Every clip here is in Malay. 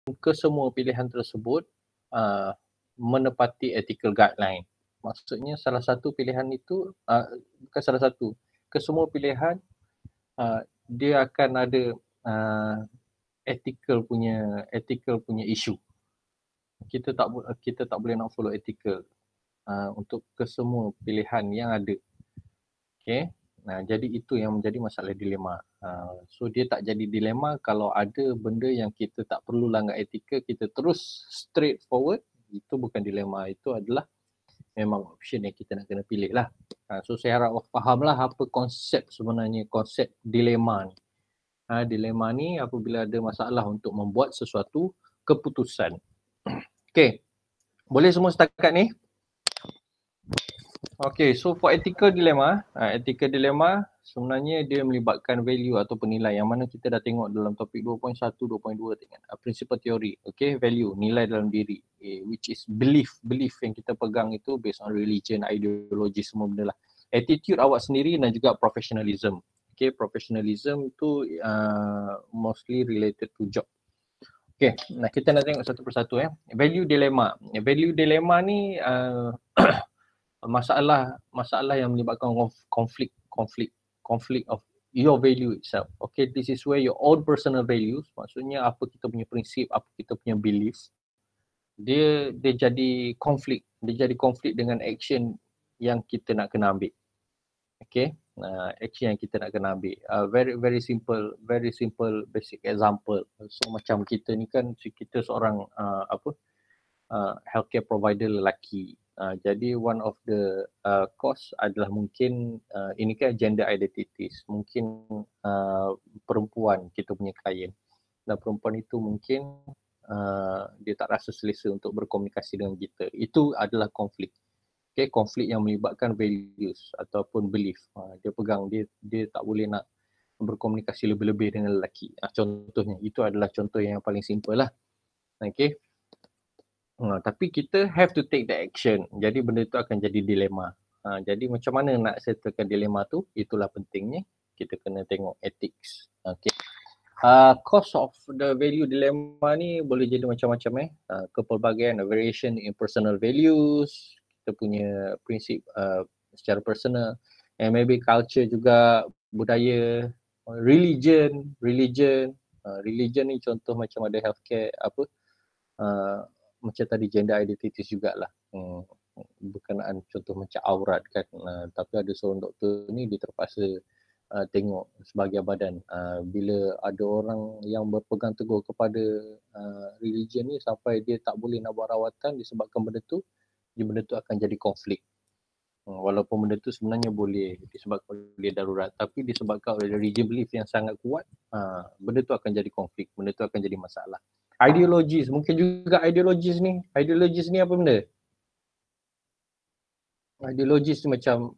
kesemua pilihan tersebut menepati ethical guideline. Maksudnya salah satu pilihan itu, bukan salah satu, kesemua pilihan dia akan ada ethical punya isu. Kita tak boleh nak follow ethical untuk kesemua pilihan yang ada. Okay. Nah, jadi itu yang menjadi masalah dilema. So dia tak jadi dilema kalau ada benda yang kita tak perlu langgar etika, kita terus straight forward, itu bukan dilema, itu adalah memang option yang kita nak kena pilih lah. So saya harap fahamlah apa konsep sebenarnya, konsep dilema ni. Dilema ni apabila ada masalah untuk membuat sesuatu keputusan. Okay, boleh semua setakat ni? Okay, so for ethical dilemma sebenarnya dia melibatkan value atau nilai yang mana kita dah tengok dalam topik 2.1, 2.2 dengan principle theory. Okay, value, nilai dalam diri, which is belief yang kita pegang itu based on religion, ideologi, semua benda lah. Attitude awak sendiri dan juga professionalism. Okay, professionalism tu mostly related to job. Okay, nah kita nak tengok satu persatu. Value dilemma ni masalah yang menyebabkan conflict of your value itself. Okay, this is where your own personal values, maksudnya apa kita punya prinsip, apa kita punya belief, dia jadi konflik dengan action yang kita nak kena ambil. Okay, action yang kita nak kena ambil. Very simple basic example. So macam kita ni kan, kita seorang healthcare provider lelaki. Jadi one of the cause adalah mungkin ini kan gender identities, mungkin perempuan kita punya klien, dan perempuan itu mungkin dia tak rasa selesa untuk berkomunikasi dengan kita. Itu adalah konflik. Okay, konflik yang melibatkan values ataupun belief. Dia pegang, dia tak boleh nak berkomunikasi lebih-lebih dengan lelaki. Contohnya, itu adalah contoh yang paling simple lah. Okay. Tapi kita have to take the action. Jadi benda itu akan jadi dilema. Jadi macam mana nak settlekan dilema tu? Itulah pentingnya kita kena tengok ethics. Okay. Cause of the value dilemma ni boleh jadi macam-macam. Kepelbagaian, variation in personal values, kita punya prinsip secara personal, and maybe culture juga, budaya, religion ni contoh macam ada healthcare macam tadi gender identities jugalah. Berkenaan contoh macam aurat kan. Tapi ada seorang doktor ni dia terpaksa tengok sebahagian badan. Bila ada orang yang berpegang teguh kepada religion ni sampai dia tak boleh nak buat rawatan disebabkan benda tu akan jadi konflik. Walaupun benda tu sebenarnya boleh disebabkan oleh darurat, tapi disebabkan oleh religion belief yang sangat kuat, benda tu akan jadi konflik, benda tu akan jadi masalah. Ideologis, mungkin juga ideologis ni apa benda? Ideologis ni macam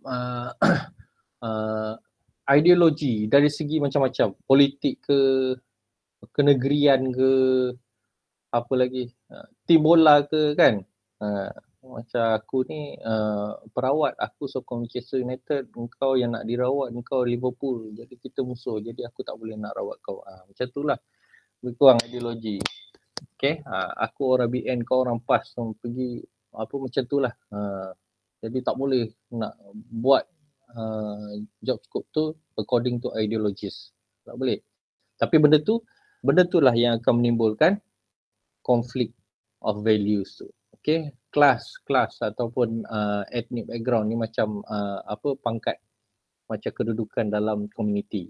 ideologi dari segi macam-macam, politik ke, kenegerian ke, apa lagi, tim bola ke kan. Macam aku ni perawat, aku sokong Manchester United, engkau yang nak dirawat, engkau Liverpool, jadi kita musuh, jadi aku tak boleh nak rawat kau. Macam tu lah, lebih kurang ideologi. Okay, aku orang BN, kau orang PAS, pergi apa macam tu lah. Jadi tak boleh nak buat job scope tu according to ideologies, tak boleh. Tapi benda tu lah yang akan menimbulkan conflict of values tu. Okay, class ataupun ethnic background ni macam pangkat, macam kedudukan dalam komuniti.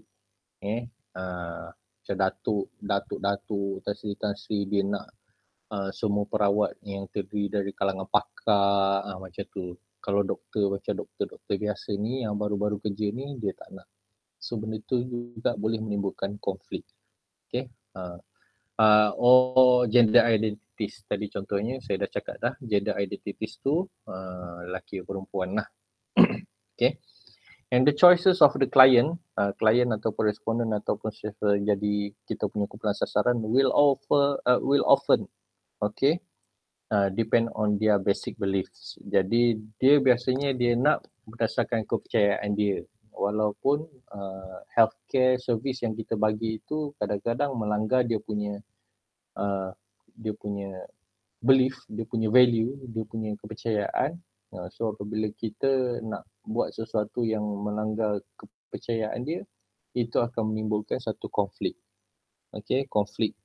Macam datuk, tan-sri dia nak semua perawat yang terdiri dari kalangan pakar, macam tu. Kalau doktor, macam doktor biasa ni yang baru-baru kerja ni, dia tak nak. So benda tu juga boleh menimbulkan konflik. Okay. Gender identities tadi contohnya saya dah cakap dah, gender identities tu lelaki atau perempuan lah. Okay. And the choices of the client ataupun responden ataupun siapa jadi kita punya kumpulan sasaran will often okay, depend on their basic beliefs. Jadi dia biasanya dia nak berdasarkan kepercayaan dia. Walaupun healthcare service yang kita bagi itu kadang-kadang melanggar dia punya dia punya belief, dia punya value, dia punya kepercayaan. So apabila kita nak buat sesuatu yang melanggar kepercayaan dia, itu akan menimbulkan satu konflik. Okey, konflik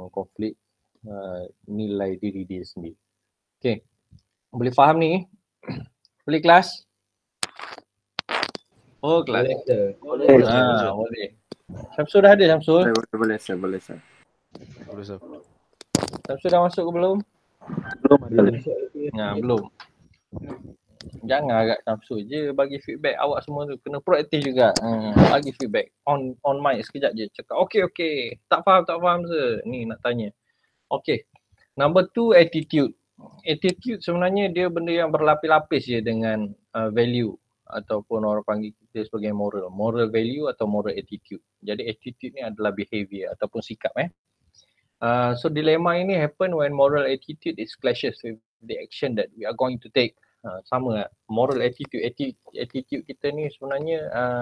nilai diri dia sendiri. Okey. Boleh faham ni? Boleh kelas? Oh, kelas. Boleh sir. Boleh. Syamsul dah ada, Syamsul? Boleh sir. Boleh sir. Syamsul dah masuk ke belum? Belum ada. Belum. Jangan agak Syamsul je bagi feedback. Awak semua tu kena proaktif juga. Bagi feedback. On mic sekejap je. Cakap okey. Tak faham sir. Ni nak tanya. Okey. Number 2, attitude. Attitude sebenarnya dia benda yang berlapis-lapis je dengan value ataupun orang panggil kita sebagai moral. Moral value atau moral attitude. Jadi attitude ni adalah behavior ataupun sikap. So dilemma ini happen when moral attitude is clashes with the action that we are going to take. Sama lah. Moral attitude kita ni sebenarnya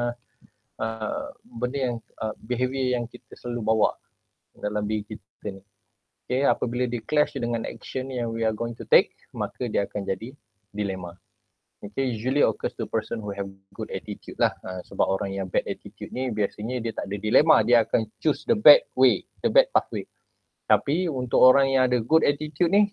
benda yang behavior yang kita selalu bawa dalam diri kita ni. Okay, apabila dia clash dengan action yang we are going to take, maka dia akan jadi dilema. Okay, usually occurs to person who have good attitude lah. Sebab orang yang bad attitude ni biasanya dia tak ada dilema, dia akan choose the bad way, the bad pathway. Tapi untuk orang yang ada good attitude ni,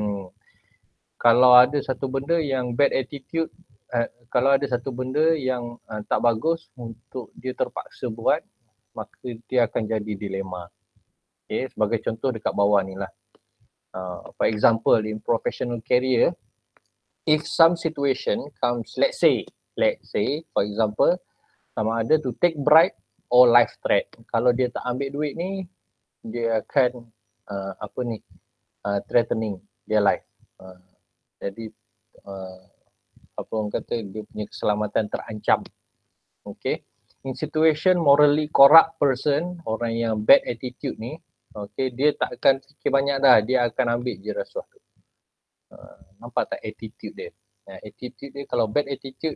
kalau ada satu benda yang bad attitude, kalau ada satu benda yang tak bagus untuk dia terpaksa buat, maka dia akan jadi dilema. Okay, sebagai contoh dekat bawah ni lah. For example, in professional career, if some situation comes, let's say for example, sama ada to take bribe or life threat. Kalau dia tak ambil duit ni, dia akan threatening their life. Jadi apa orang kata, dia punya keselamatan terancam. Okay. In situation morally corrupt person, orang yang bad attitude ni, okay, dia tak akan fikir banyak dah, dia akan ambil je rasuah tu. Nampak tak attitude dia? Attitude dia, kalau bad attitude,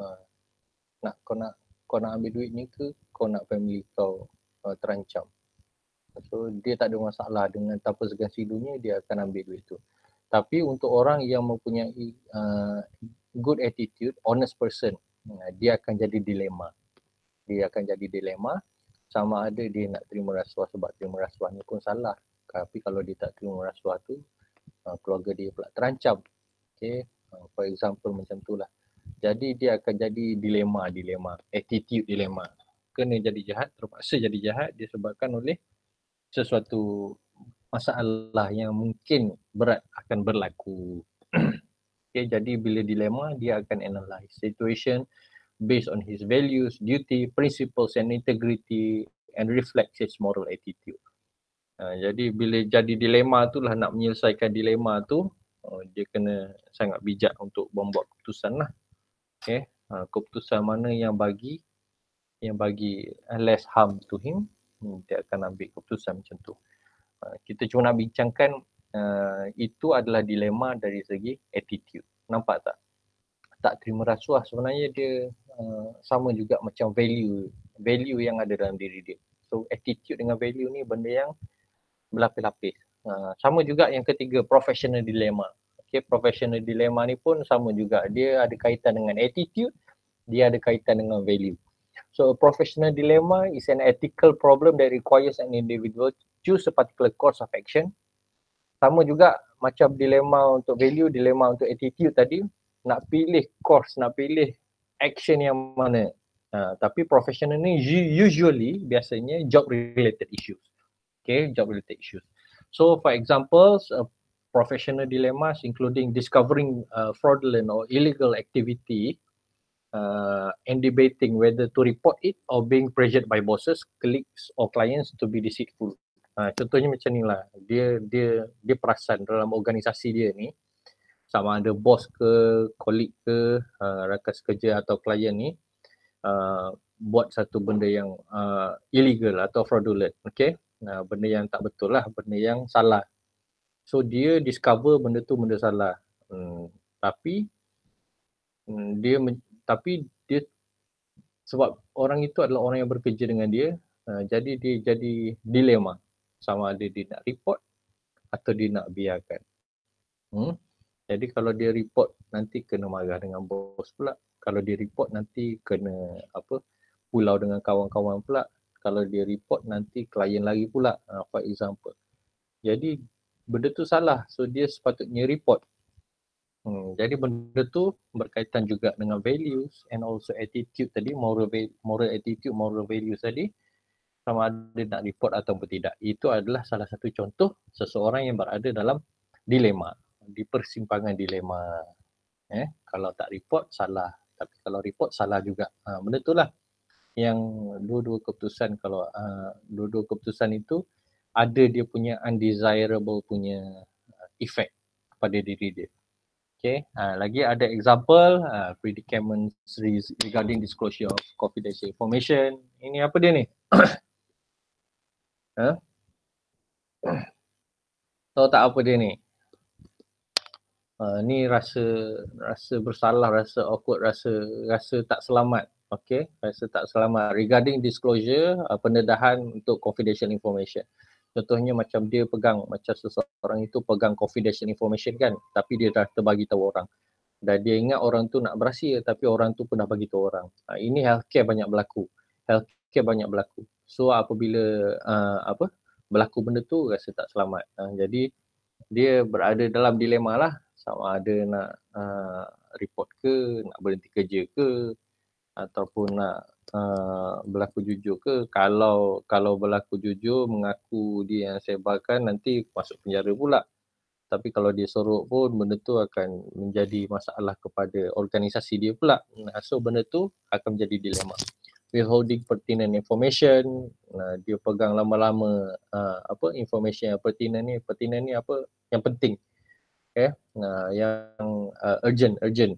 kau nak ambil duit ni ke kau nak family kau terancam. So dia tak ada masalah dengan tanpa segan silunya, dia akan ambil duit tu. Tapi untuk orang yang mempunyai good attitude, honest person, dia akan jadi dilema. Sama ada dia nak terima rasuah, sebab terima rasuah ni pun salah. Tapi kalau dia tak terima rasuah tu, keluarga dia pula terancam. Okay, for example macam tu lah. Jadi dia akan jadi dilema, attitude dilema. Kena jadi jahat, terpaksa jadi jahat disebabkan oleh sesuatu masalah yang mungkin berat akan berlaku. Okay, jadi bila dilema, dia akan analyse situation based on his values, duty, principles and integrity and reflects his moral attitude. Jadi bila jadi dilema tu lah, nak menyelesaikan dilema tu, dia kena sangat bijak untuk membuat keputusan lah. Okay. Keputusan mana yang bagi less harm to him, dia akan ambil keputusan macam tu. Kita cuma nak bincangkan itu adalah dilema dari segi attitude. Nampak tak? Tak terima rasuah sebenarnya dia sama juga macam value yang ada dalam diri dia. So attitude dengan value ni benda yang berlapis-lapis. Sama juga yang ketiga, professional dilemma. Okay, professional dilemma ni pun sama juga. Dia ada kaitan dengan attitude, dia ada kaitan dengan value. So a professional dilemma is an ethical problem that requires an individual choose a particular course of action. Sama juga macam dilema untuk value, dilema untuk attitude tadi, nak pilih course, nak pilih action yang mana. Tapi professional ni usually biasanya job related issues. Okay, job related issues. So for example, professional dilemmas including discovering fraudulent or illegal activity and debating whether to report it or being pressured by bosses, colleagues or clients to be deceitful. Contohnya macam ni lah, dia perasan dalam organisasi dia ni, sama ada bos ke, colleague ke, rakan sekerja atau klien ni buat satu benda yang illegal atau fraudulent, okay? Benda yang tak betul lah, benda yang salah. So dia discover benda tu benda salah. Tapi dia sebab orang itu adalah orang yang bekerja dengan dia, jadi dia jadi dilema. Sama ada dia nak report atau dia nak biarkan. Jadi kalau dia report nanti kena marah dengan bos pula. Kalau dia report nanti kena pulau dengan kawan-kawan pula. Kalau dia report nanti klien lagi pula, for example. Jadi benda tu salah, so dia sepatutnya report. Jadi benda tu berkaitan juga dengan values and also attitude tadi, moral attitude, moral values tadi, sama ada nak report ataupun tidak. Itu adalah salah satu contoh seseorang yang berada dalam dilema, di persimpangan dilema. Kalau tak report salah, tapi kalau report salah juga. Benda tu lah yang dua-dua keputusan, kalau dua-dua keputusan itu ada dia punya undesirable punya effect kepada diri dia. Okay, lagi ada example predicaments regarding disclosure of confidential information. Ini apa dia ni? Tahu tak apa dia ni? Ni rasa bersalah, rasa awkward, rasa tak selamat. Okay, rasa tak selamat regarding disclosure, pendedahan untuk confidential information. Contohnya macam dia pegang, macam seseorang itu pegang confidential information kan, tapi dia dah terbagi tahu orang. Dan dia ingat orang tu nak berahsia tapi orang tu pun dah bagi tahu orang. Ini healthcare banyak berlaku. So apabila berlaku benda tu rasa tak selamat. Jadi dia berada dalam dilema lah, sama ada nak report ke, nak berhenti kerja ke, ataupun nak berlaku jujur ke. Kalau berlaku jujur, mengaku dia yang sebarkan, nanti masuk penjara pula. Tapi kalau dia sorok pun, benda tu akan menjadi masalah kepada organisasi dia pula. So benda tu akan menjadi dilema. Withholding pertinent information, dia pegang lama-lama information yang pertinent ni apa yang penting. Yang urgent.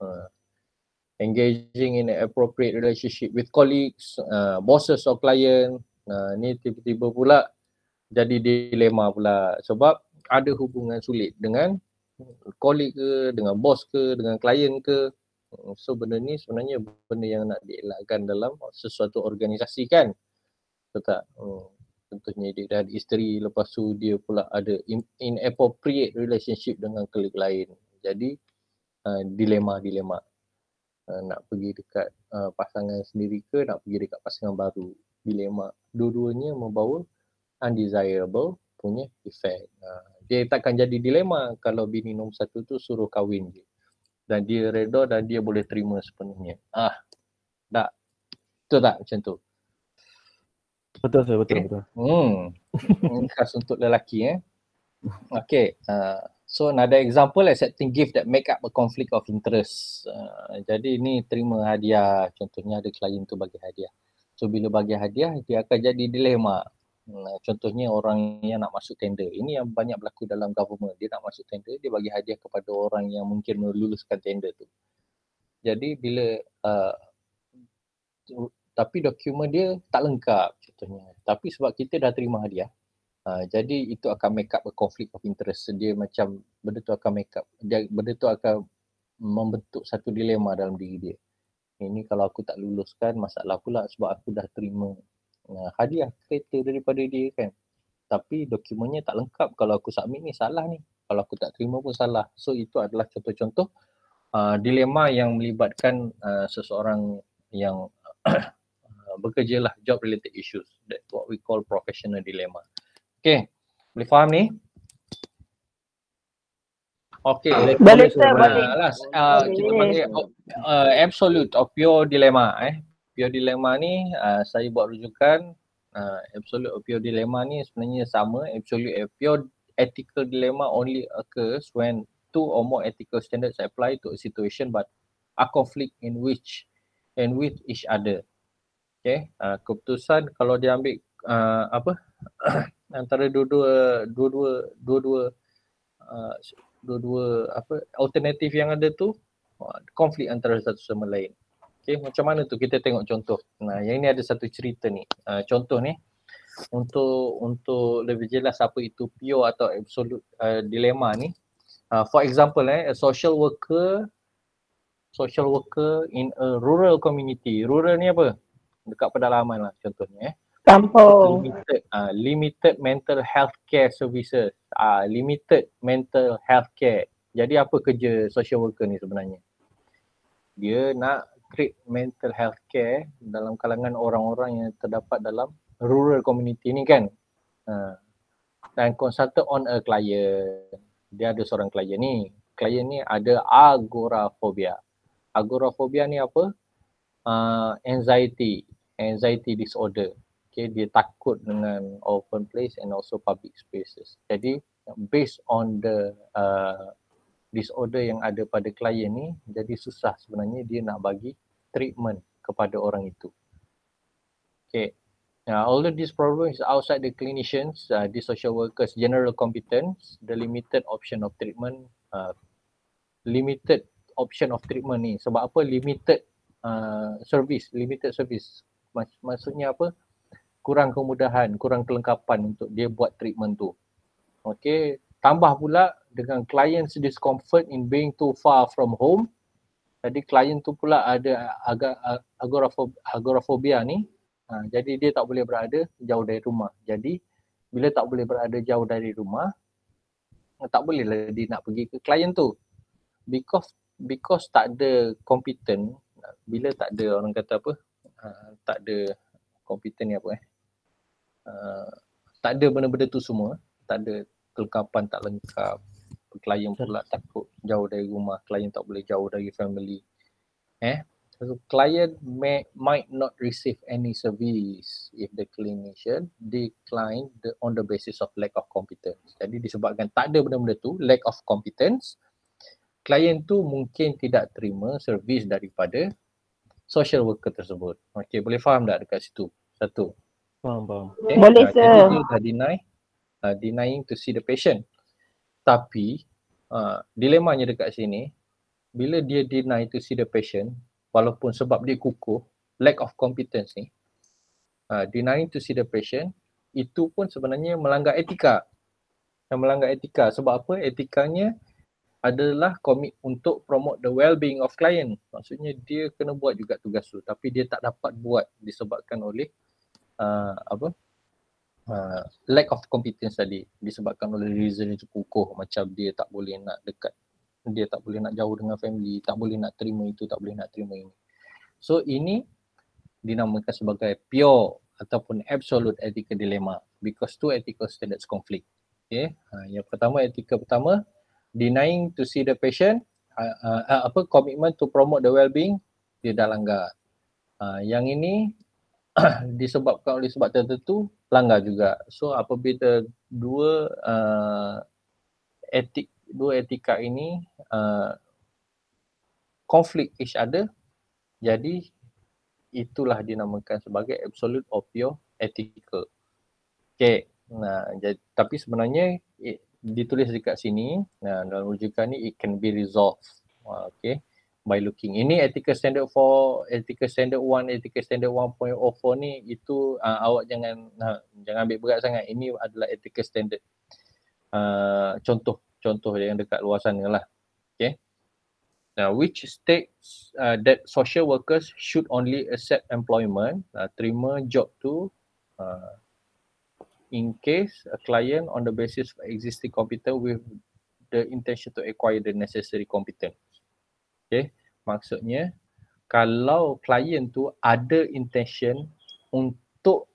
Engaging in an appropriate relationship with colleagues, bosses or client. Ni tiba-tiba pula jadi dilema pula, sebab ada hubungan sulit dengan colleague ke, dengan bos ke, dengan klien ke. So benda ni sebenarnya benda yang nak dielakkan dalam sesuatu organisasi kan. Betul tak? Contohnya dia dah ada isteri, lepas tu dia pula ada inappropriate relationship dengan colleague lain. Jadi dilema. Nak pergi dekat pasangan sendiri ke, nak pergi dekat pasangan baru. Dilema. Dua-duanya membawa undesirable punya effect. Dia takkan jadi dilema kalau bini nombor satu tu suruh kahwin je. Dan dia reda dan dia boleh terima sepenuhnya. Tak. Betul tak macam tu? Betul sir, betul. Ini khas untuk lelaki Okay. So another example, accepting gift that make up a conflict of interest. Jadi ni terima hadiah, contohnya ada klien tu bagi hadiah. So bila bagi hadiah, dia akan jadi dilema. Contohnya orang yang nak masuk tender. Ini yang banyak berlaku dalam government. Dia nak masuk tender, dia bagi hadiah kepada orang yang mungkin meluluskan tender tu. Jadi bila tapi dokumen dia tak lengkap contohnya. Tapi sebab kita dah terima hadiah, jadi itu akan make up a conflict of interest. Dia macam benda tu akan benda tu akan membentuk satu dilema dalam diri dia. Ini kalau aku tak luluskan masalah pula sebab aku dah terima hadiah kereta daripada dia kan. Tapi dokumennya tak lengkap, kalau aku submit ni salah ni. Kalau aku tak terima pun salah. So itu adalah contoh-contoh dilema yang melibatkan seseorang yang bekerja lah, job related issues. That's what we call professional dilemma. Okay, boleh faham ni? Okay, boleh sir, boleh. Kita panggil absolute or pure dilemma. Pure dilemma ni saya buat rujukan. Absolute or pure dilemma ni sebenarnya sama. Absolute or pure ethical dilemma only occurs when two or more ethical standards apply to a situation but are conflict with each other. Okay, keputusan kalau dia ambil antara dua-dua alternatif yang ada tu konflik antara satu sama lain. Okay, macam mana tu kita tengok contoh. Yang ini ada satu cerita ni. Contoh ni untuk lebih jelas apa itu pure atau absolute dilema ni. For example, a social worker in a rural community. Rural ni apa? Dekat pedalaman lah contohnya. Kampung. Limited mental health care services. Limited mental health care. Jadi apa kerja social worker ni sebenarnya? Dia nak create mental health care dalam kalangan orang-orang yang terdapat dalam rural community ni kan. Dan consulted on a client. Dia ada seorang klien ni. Klien ni ada agorafobia. Agorafobia ni apa? Anxiety disorder. Okay, dia takut dengan open place and also public spaces. Jadi based on the disorder yang ada pada klien ni, jadi susah sebenarnya dia nak bagi treatment kepada orang itu. Okay. Although this problem is outside the clinicians, the social workers' general competence, the limited option of treatment ni. Sebab apa limited service? Maksudnya apa? Kurang kemudahan, kurang kelengkapan untuk dia buat treatment tu. Okay. Tambah pula dengan client's discomfort in being too far from home. Jadi klien tu pula ada agorafobia ni. Jadi dia tak boleh berada jauh dari rumah. Jadi bila tak boleh berada jauh dari rumah, tak bolehlah dia nak pergi ke klien tu. Because tak ada competent, bila tak ada orang kata apa, tak ada competent ni apa tak ada benda-benda tu semua, tak ada kelengkapan tak lengkap. Klien pula takut jauh dari rumah, klien tak boleh jauh dari family. So client might not receive any service if the clinician decline on the basis of lack of competence. Jadi disebabkan tak ada benda-benda tu, lack of competence, klien tu mungkin tidak terima servis daripada social worker tersebut. Okay, boleh faham tak dekat situ? Satu. Faham. Okay. Boleh Jadi dia dah denying to see the patient. Tapi dilemanya dekat sini, bila dia deny to see the patient, walaupun sebab dia kukuh, lack of competence ni, denying to see the patient, itu pun sebenarnya melanggar etika. Sebab apa? Etikanya adalah komit untuk promote the well-being of client. Maksudnya dia kena buat juga tugas tu, tapi dia tak dapat buat disebabkan oleh lack of competence tadi, disebabkan oleh reason itu kukuh, macam dia tak boleh nak dekat, dia tak boleh nak jauh dengan family, tak boleh nak terima itu, tak boleh nak terima ini. So ini dinamakan sebagai pure ataupun absolute ethical dilemma because two ethical standards conflict. Okay. Yang pertama, etika pertama, denying to see the patient, commitment to promote the well-being, dia dah langgar. Yang ini disebabkan oleh sebab tertentu, langgar juga. So apabila dua etika ini conflict each other, jadi itulah dinamakan sebagai absolute or pure ethical. Okay. Tapi sebenarnya ditulis dekat sini, dalam rujukan ni it can be resolved. Okay. By looking. Ini ethical standard 4, ethical standard 1, ethical standard 1.04 ni, itu awak jangan ambil berat sangat. Ini adalah ethical standard. Contoh yang dekat luar sana lah. Okay. Now, which states that social workers should only accept employment, terima job tu in case a client on the basis of existing competence with the intention to acquire the necessary competence. Okay, maksudnya kalau klien tu ada intention untuk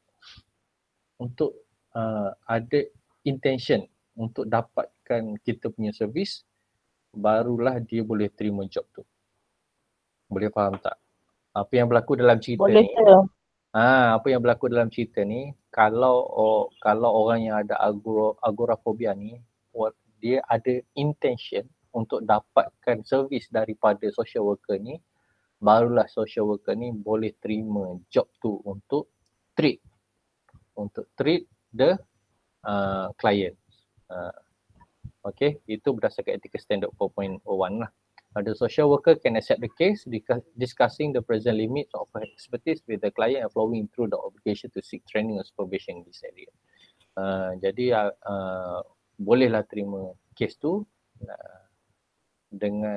ada intention untuk dapatkan kita punya servis, barulah dia boleh terima job tu. Boleh faham tak? Apa yang berlaku dalam cerita boleh ni? tu. Apa yang berlaku dalam cerita ni, kalau orang yang ada agorafobia ni, dia ada intention untuk dapatkan servis daripada social worker ni, barulah social worker ni boleh terima job tu untuk treat the client. Okay, itu berdasarkan ethical standard 4.01 lah. The social worker can accept the case discussing the present limits of her expertise with the client and flowing through the obligation to seek training or supervision in this area. Jadi bolehlah terima case tu dengan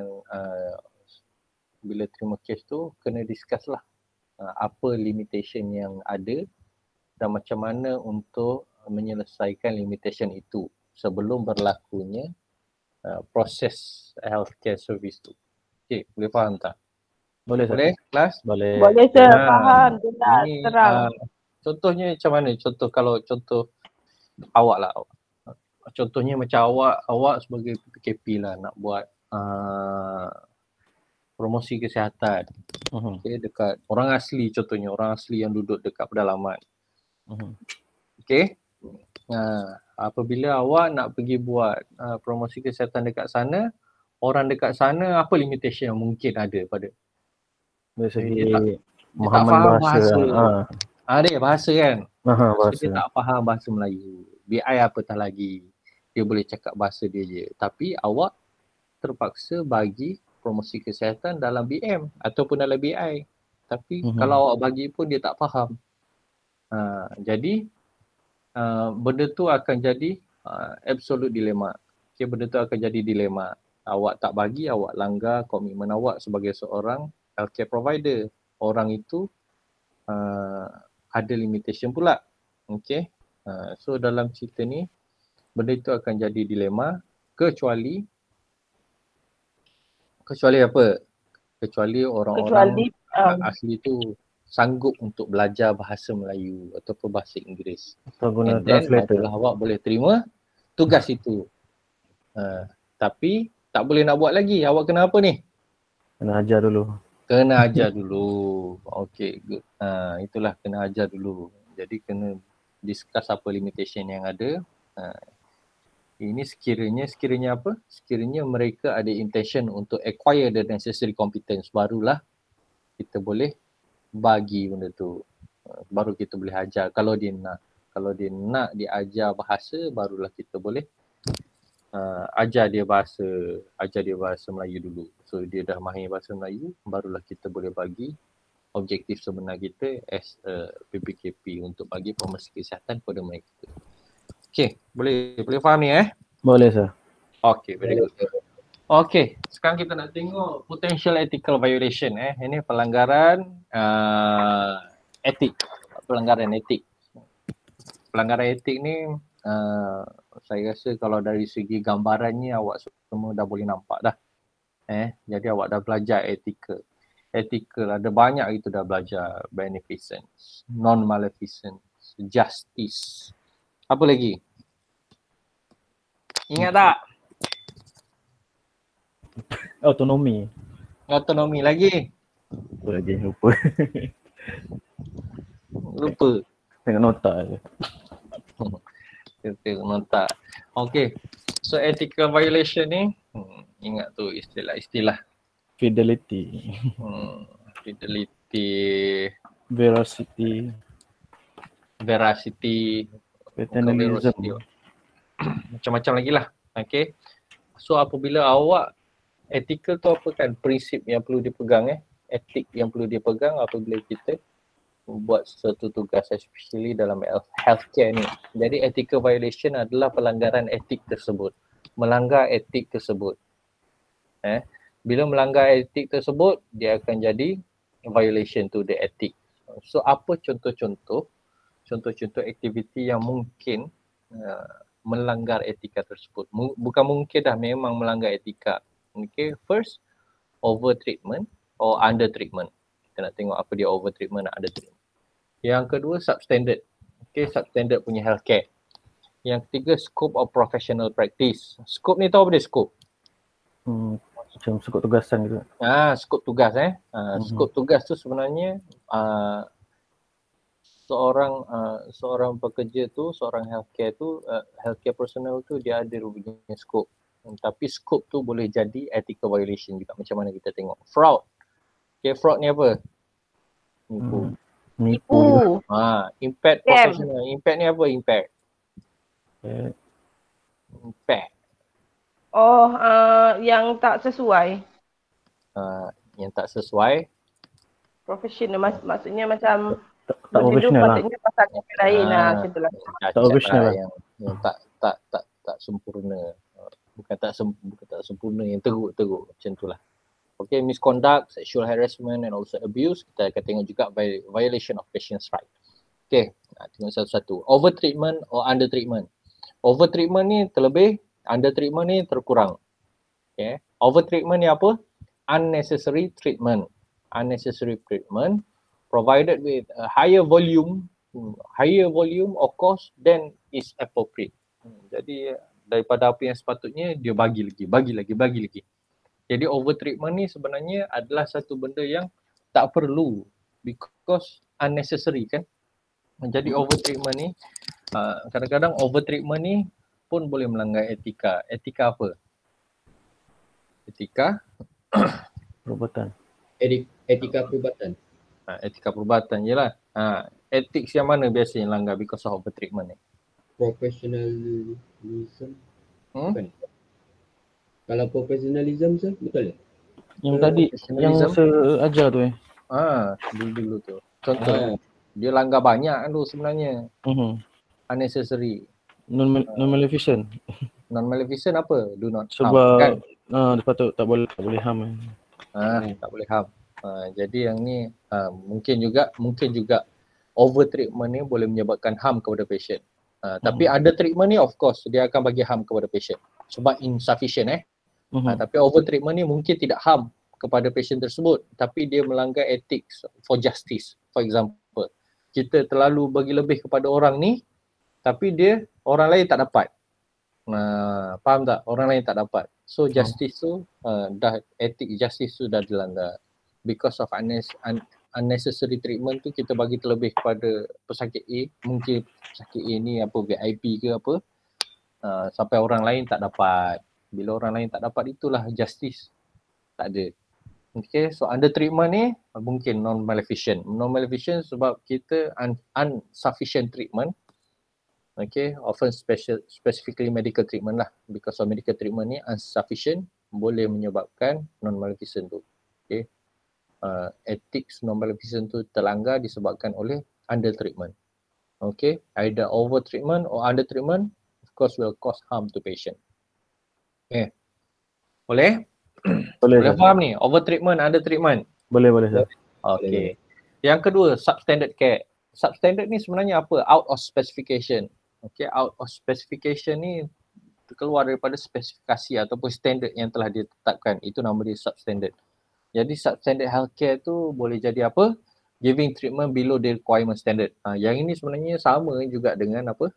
bila terima case tu kena discuss lah apa limitation yang ada dan macam mana untuk menyelesaikan limitation itu sebelum berlakunya proses healthcare service tu. Okey, boleh faham tak? Boleh, Sir. Boleh kelas? Boleh. Boleh sir, Ha, faham. Jelas, Ini terang. contohnya macam mana? Contoh awak lah. Contohnya macam awak sebagai PKP lah nak buat promosi kesihatan. Okay, dekat orang asli, contohnya orang asli yang duduk dekat pedalaman. Okay. Apabila awak nak pergi buat promosi kesihatan dekat sana, orang dekat sana apa limitation yang mungkin ada pada Dari segi dia tak pemahaman faham bahasa. dia bahasa kan. So, Bahasa. dia tak faham bahasa Melayu. BI apatah lagi. Dia boleh cakap bahasa dia je. Tapi awak terpaksa bagi promosi kesihatan dalam BM ataupun dalam BI. Tapi kalau awak bagi pun dia tak faham. Jadi benda tu akan jadi absolute dilema. Okay, benda tu akan jadi dilema. Awak tak bagi, awak langgar komitmen awak sebagai seorang healthcare provider. Orang itu ada limitation pula. Okay. So dalam cerita ni, benda itu akan jadi dilema kecuali apa? Kecuali orang-orang asli tu sanggup untuk belajar bahasa Melayu ataupun bahasa Inggeris. Atau guna And then translator. barulah awak boleh terima tugas itu. Tapi tak boleh nak buat lagi. Awak kena apa ni? Kena ajar dulu. Kena ajar dulu. Okay, good. Itulah kena ajar dulu. Jadi kena discuss apa limitation yang ada. Ini sekiranya apa? Sekiranya mereka ada intention untuk acquire the necessary competence, barulah kita boleh bagi benda tu. Baru kita boleh ajar kalau dia nak. Kalau dia nak diajar bahasa, barulah kita boleh ajar dia bahasa Melayu dulu. So dia dah mahir bahasa Melayu, barulah kita boleh bagi objektif sebenar kita as a PPKP untuk bagi promosi kesihatan kepada mereka. Okay, boleh faham ni Boleh, Sir. Okay, very good. Okay, sekarang kita nak tengok potential ethical violation. Ini pelanggaran etik. Pelanggaran etik. Pelanggaran etik ni saya rasa kalau dari segi gambarannya awak semua dah boleh nampak dah. Jadi awak dah belajar ethical ada banyak itu dah belajar. Beneficence, non-maleficence, justice. Apa lagi? Ingat tak? Autonomi. Autonomi lagi. Apa lagi? Lupa. Lupa. Tengok nota je. Tengok nota. Okay. So ethical violation ni, ingat tu istilah-istilah. Fidelity. Fidelity. Veracity. Paternalism. Macam-macam lagi lah. Okay. So apabila awak, ethical tu apa kan? Prinsip yang perlu dipegang etik yang perlu dipegang apabila kita buat satu tugas, especially dalam healthcare ni. Jadi ethical violation adalah pelanggaran etik tersebut. Melanggar etik tersebut. Bila melanggar etik tersebut, dia akan jadi violation to the ethic. So apa contoh-contoh aktiviti yang mungkin melanggar etika tersebut? Bukan mungkin dah, memang melanggar etika. Okay, first, over treatment or under treatment. Kita nak tengok apa dia over treatment dan under treatment. Yang kedua, substandard. Okay, substandard punya healthcare. Yang ketiga, scope of professional practice. Scope ni tahu apa dia scope? Macam skop tugasan gitu. Skop tugas Skop tugas tu sebenarnya seorang pekerja tu, seorang healthcare personnel tu dia ada punya skop. Tapi skop tu boleh jadi ethical violation juga. Macam mana kita tengok. Fraud. Okay, fraud ni apa? Nipu. Impact professional. Impact ni apa impact? Impact. Yang tak sesuai. Yang tak sesuai. Profesional maksudnya macam tak profesional lah. Patutnya pasal yang lain macam tu lah. Tak profesional lah. Yang tak sempurna. Bukan tak sempurna, yang teruk macam tu lah. Okay, misconduct, sexual harassment and also abuse. Kita akan tengok juga violation of patient's right. Okay, tengok satu-satu. Over treatment or under treatment. Over treatment ni terlebih, under treatment ni terkurang. Okay. Over treatment ni apa? Unnecessary treatment. Unnecessary treatment provided with a higher volume of cost than is appropriate. Jadi daripada apa yang sepatutnya dia bagi lagi. Jadi over treatment ni sebenarnya adalah satu benda yang tak perlu because unnecessary kan. Jadi over treatment ni kadang-kadang over treatment ni pun boleh melanggar etika. Etika apa? Etika Perubatan. Etika perubatan. Etika perubatan je lah. Ethics yang mana biasanya langgar because of over treatment ni? Professionalism. Kan? Kalau professionalism sir, betul tak? Yang tadi, yang saya ajar tu Dulu tu. Contoh, dia langgar banyak tu sebenarnya. Unnecessary. Non-maleficent. Non-maleficent apa? Do not harm. Sebab Kan? sepatut tak boleh harm. Tak boleh harm. Jadi yang ni mungkin juga over treatment ni boleh menyebabkan harm kepada patient. Tapi under treatment ni of course dia akan bagi harm kepada patient sebab insufficient tapi over treatment ni mungkin tidak harm kepada patient tersebut tapi dia melanggar ethics for justice. For example, kita terlalu bagi lebih kepada orang ni tapi orang lain tak dapat. Faham tak? Orang lain tak dapat. So justice tu ethic justice tu dah dilanggar. Because of unnecessary treatment tu kita bagi terlebih kepada pesakit A, mungkin pesakit A ni apa VIP ke apa, sampai orang lain tak dapat. Bila orang lain tak dapat itulah justice tak ada. Okay, so under treatment ni mungkin non-maleficent. Non-maleficent sebab kita insufficient treatment. Okay, often specifically medical treatment lah. Because of medical treatment ni insufficient boleh menyebabkan non-maleficent tu. Okay. Ethics non-maleficent tu terlanggar disebabkan oleh under treatment. Okay, either over treatment or under treatment of course will cause harm to patient. Okay, boleh faham ni over treatment, under treatment? Boleh sir. Okay, yang kedua substandard care. Substandard ni sebenarnya apa? Out of specification. Okay, out of specification ni keluar daripada spesifikasi ataupun standard yang telah ditetapkan. Itu nama dia substandard. Jadi substandard healthcare tu boleh jadi apa? Giving treatment below the requirement standard. Yang ini sebenarnya sama juga dengan apa?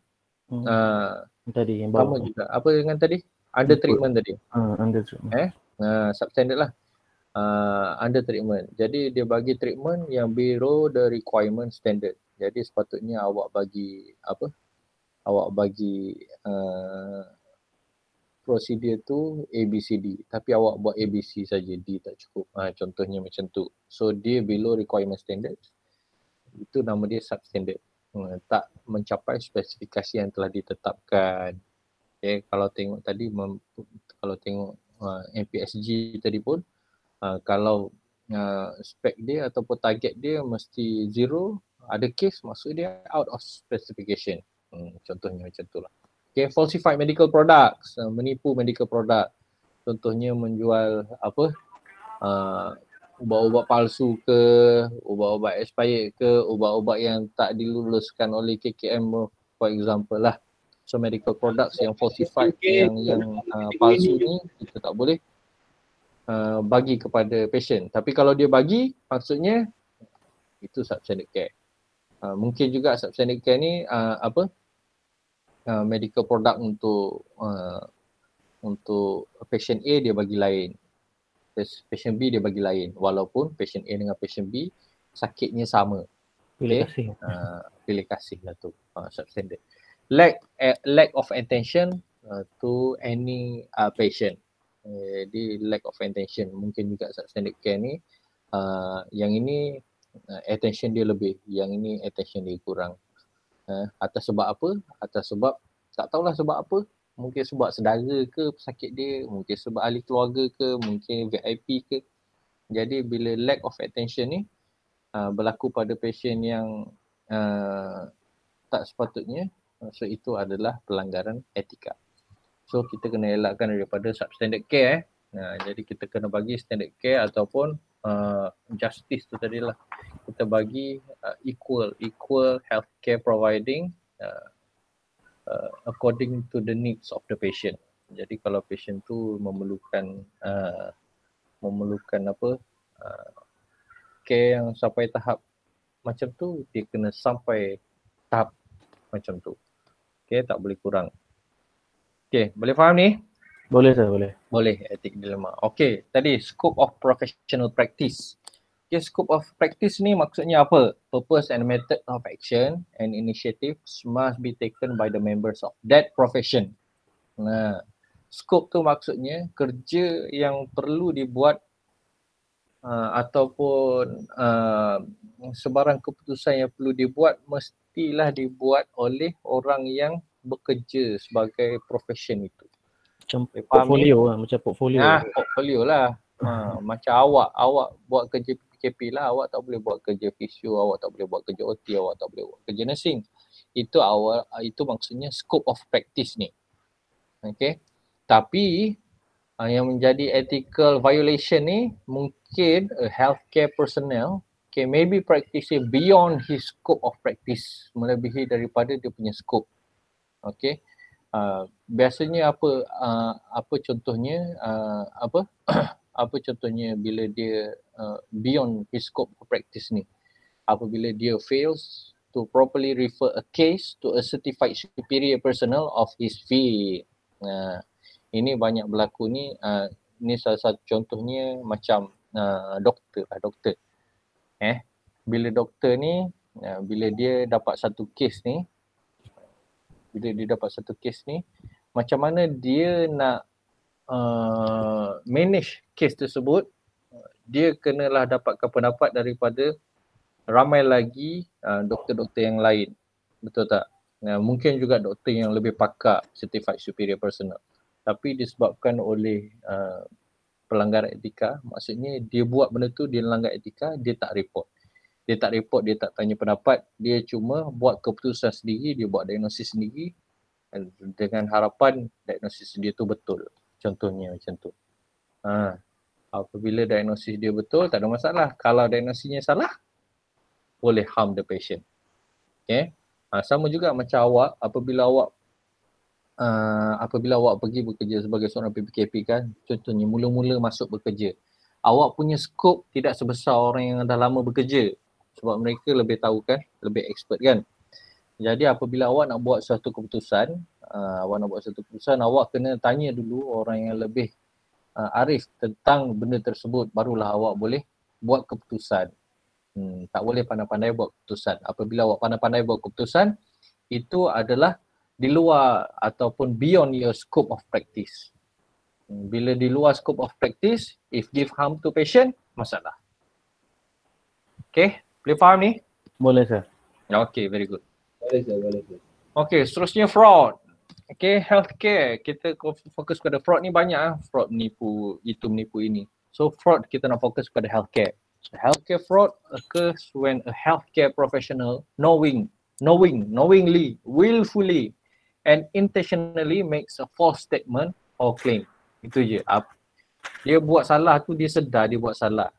Tadi yang sama juga. Apa dengan tadi? Under treatment tadi. Under treatment. Substandard lah. Under treatment. Jadi dia bagi treatment yang below the requirement standard. Jadi sepatutnya awak bagi apa? Awak bagi prosedur tu ABCD tapi awak buat ABC saja, D tak cukup. Contohnya macam tu. So dia below requirement standard. Itu nama dia substandard. Tak mencapai spesifikasi yang telah ditetapkan. Okay, kalau tengok tadi kalau tengok MPSG tadi pun kalau spek dia ataupun target dia mesti zero, ada case maksud dia out of specification. Contohnya macam tu lah. Okay, falsified medical products, menipu medical product. Contohnya menjual apa? Ubat-ubat palsu ke, ubat-ubat expired ke, ubat-ubat yang tak diluluskan oleh KKM for example lah. So medical products yang falsified, yang palsu ni kita tak boleh bagi kepada patient. Tapi kalau dia bagi, maksudnya itu substandard care. Mungkin juga substandard care ni medical product untuk patient A dia bagi lain, patient B dia bagi lain, walaupun patient A dengan patient B sakitnya sama. Pilih kasih. Pilih kasih lah tu substandard. Lack of attention to any patient. Di lack of attention mungkin juga substandard care ni yang ini attention dia lebih, yang ini attention dia kurang. Atas sebab apa? Atas sebab tak tahulah sebab apa. Mungkin sebab saudara ke pesakit dia, mungkin sebab ahli keluarga ke, mungkin VIP ke. Jadi bila lack of attention ni berlaku pada patient yang tak sepatutnya, so itu adalah pelanggaran etika. So kita kena elakkan daripada substandard care. Jadi kita kena bagi standard care ataupun justice tu tadilah. kita bagi equal healthcare providing according to the needs of the patient. Jadi kalau patient tu memerlukan care yang sampai tahap macam tu, dia kena sampai tahap macam tu. Okay, tak boleh kurang. Okay, boleh faham ni? Boleh sir, boleh. Boleh, etik dilema. Okay, tadi scope of professional practice. Okay, scope of practice ni maksudnya apa? Purpose and method of action and initiatives must be taken by the members of that profession. Nah, scope tu maksudnya kerja yang perlu dibuat ataupun sebarang keputusan yang perlu dibuat mestilah dibuat oleh orang yang bekerja sebagai profession itu. Macam portfolio lah, macam portfolio. Portfolio lah. Macam awak buat kerja PKP lah, awak tak boleh buat kerja fisio, awak tak boleh buat kerja OT, awak tak boleh buat kerja nursing. Itu maksudnya scope of practice ni. Okay. Tapi yang menjadi ethical violation ni mungkin a healthcare personnel maybe practicing beyond his scope of practice, melebihi daripada dia punya scope. Okay. Biasanya apa contohnya apa contohnya bila dia beyond his scope of practice ni, apabila dia fails to properly refer a case to a certified superior personnel of his field. Ini banyak berlaku ni. Ni salah satu contohnya macam doktor. Bila doktor ni bila dia dapat satu kes ni, macam mana dia nak manage kes tersebut, dia kenalah dapatkan pendapat daripada ramai lagi doktor-doktor yang lain. Betul tak? Mungkin juga doktor yang lebih pakar, certified superior personnel. Tapi disebabkan oleh pelanggaran etika, maksudnya dia buat benda tu, dia melanggar etika, dia tak report. Dia tak tanya pendapat, dia cuma buat keputusan sendiri, dia buat diagnosis sendiri dengan harapan diagnosis dia tu betul. Contohnya macam tu. Apabila diagnosis dia betul, tak ada masalah. Kalau diagnosisnya salah, boleh harm the patient. Okay. Sama juga macam awak, apabila awak pergi bekerja sebagai seorang PKP kan, contohnya mula-mula masuk bekerja, awak punya skop tidak sebesar orang yang dah lama bekerja, sebab mereka lebih tahu kan, lebih expert kan. Jadi apabila awak nak buat suatu keputusan, awak kena tanya dulu orang yang lebih arif tentang benda tersebut, barulah awak boleh buat keputusan. Tak boleh pandai-pandai buat keputusan. Apabila awak pandai-pandai buat keputusan, itu adalah di luar ataupun beyond your scope of practice. Bila di luar scope of practice, if give harm to patient, masalah. Okay, boleh faham ni? Boleh sir. Okay, very good. Boleh sir. Okay, seterusnya fraud. Okay, healthcare. Kita fokus pada fraud ni banyak. Fraud menipu, itu menipu ini. So fraud kita nak fokus pada healthcare. Healthcare fraud occurs when a healthcare professional knowingly, willfully and intentionally makes a false statement or claim. Itu je. Dia buat salah tu, dia sedar dia buat salah.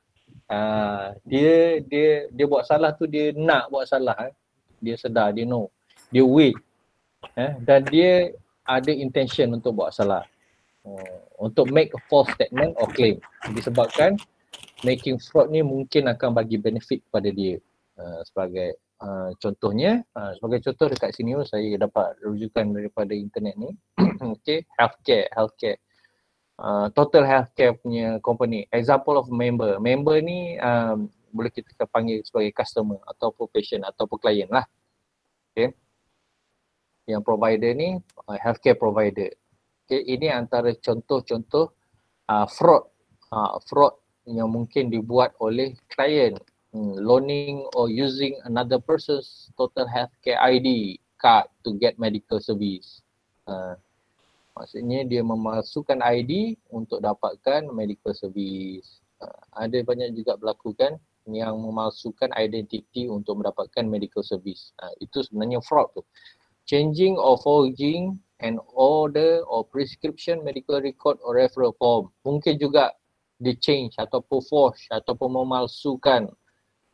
Dia buat salah tu, dia nak buat salah. Dia sedar, dia know. Dia will. Dan dia ada intention untuk buat salah. Untuk make a false statement or claim. Disebabkan making fraud ni mungkin akan bagi benefit kepada dia. Sebagai contohnya, sebagai contoh dekat sini saya dapat rujukan daripada internet ni. Okay, healthcare. Total healthcare punya company. Example of member. Member ni boleh kita panggil sebagai customer ataupun patient ataupun klien lah. Okay. Yang provider ni healthcare provider. Okay, ini antara contoh-contoh fraud. Fraud yang mungkin dibuat oleh klien. Loaning or using another person's total healthcare ID card to get medical service. Maksudnya dia memalsukan ID untuk dapatkan medical service. Ada banyak juga berlaku kan yang memalsukan identiti untuk mendapatkan medical service. Itu sebenarnya fraud tu. Changing or forging an order or prescription medical record or referral form. Mungkin juga di change ataupun forge ataupun memalsukan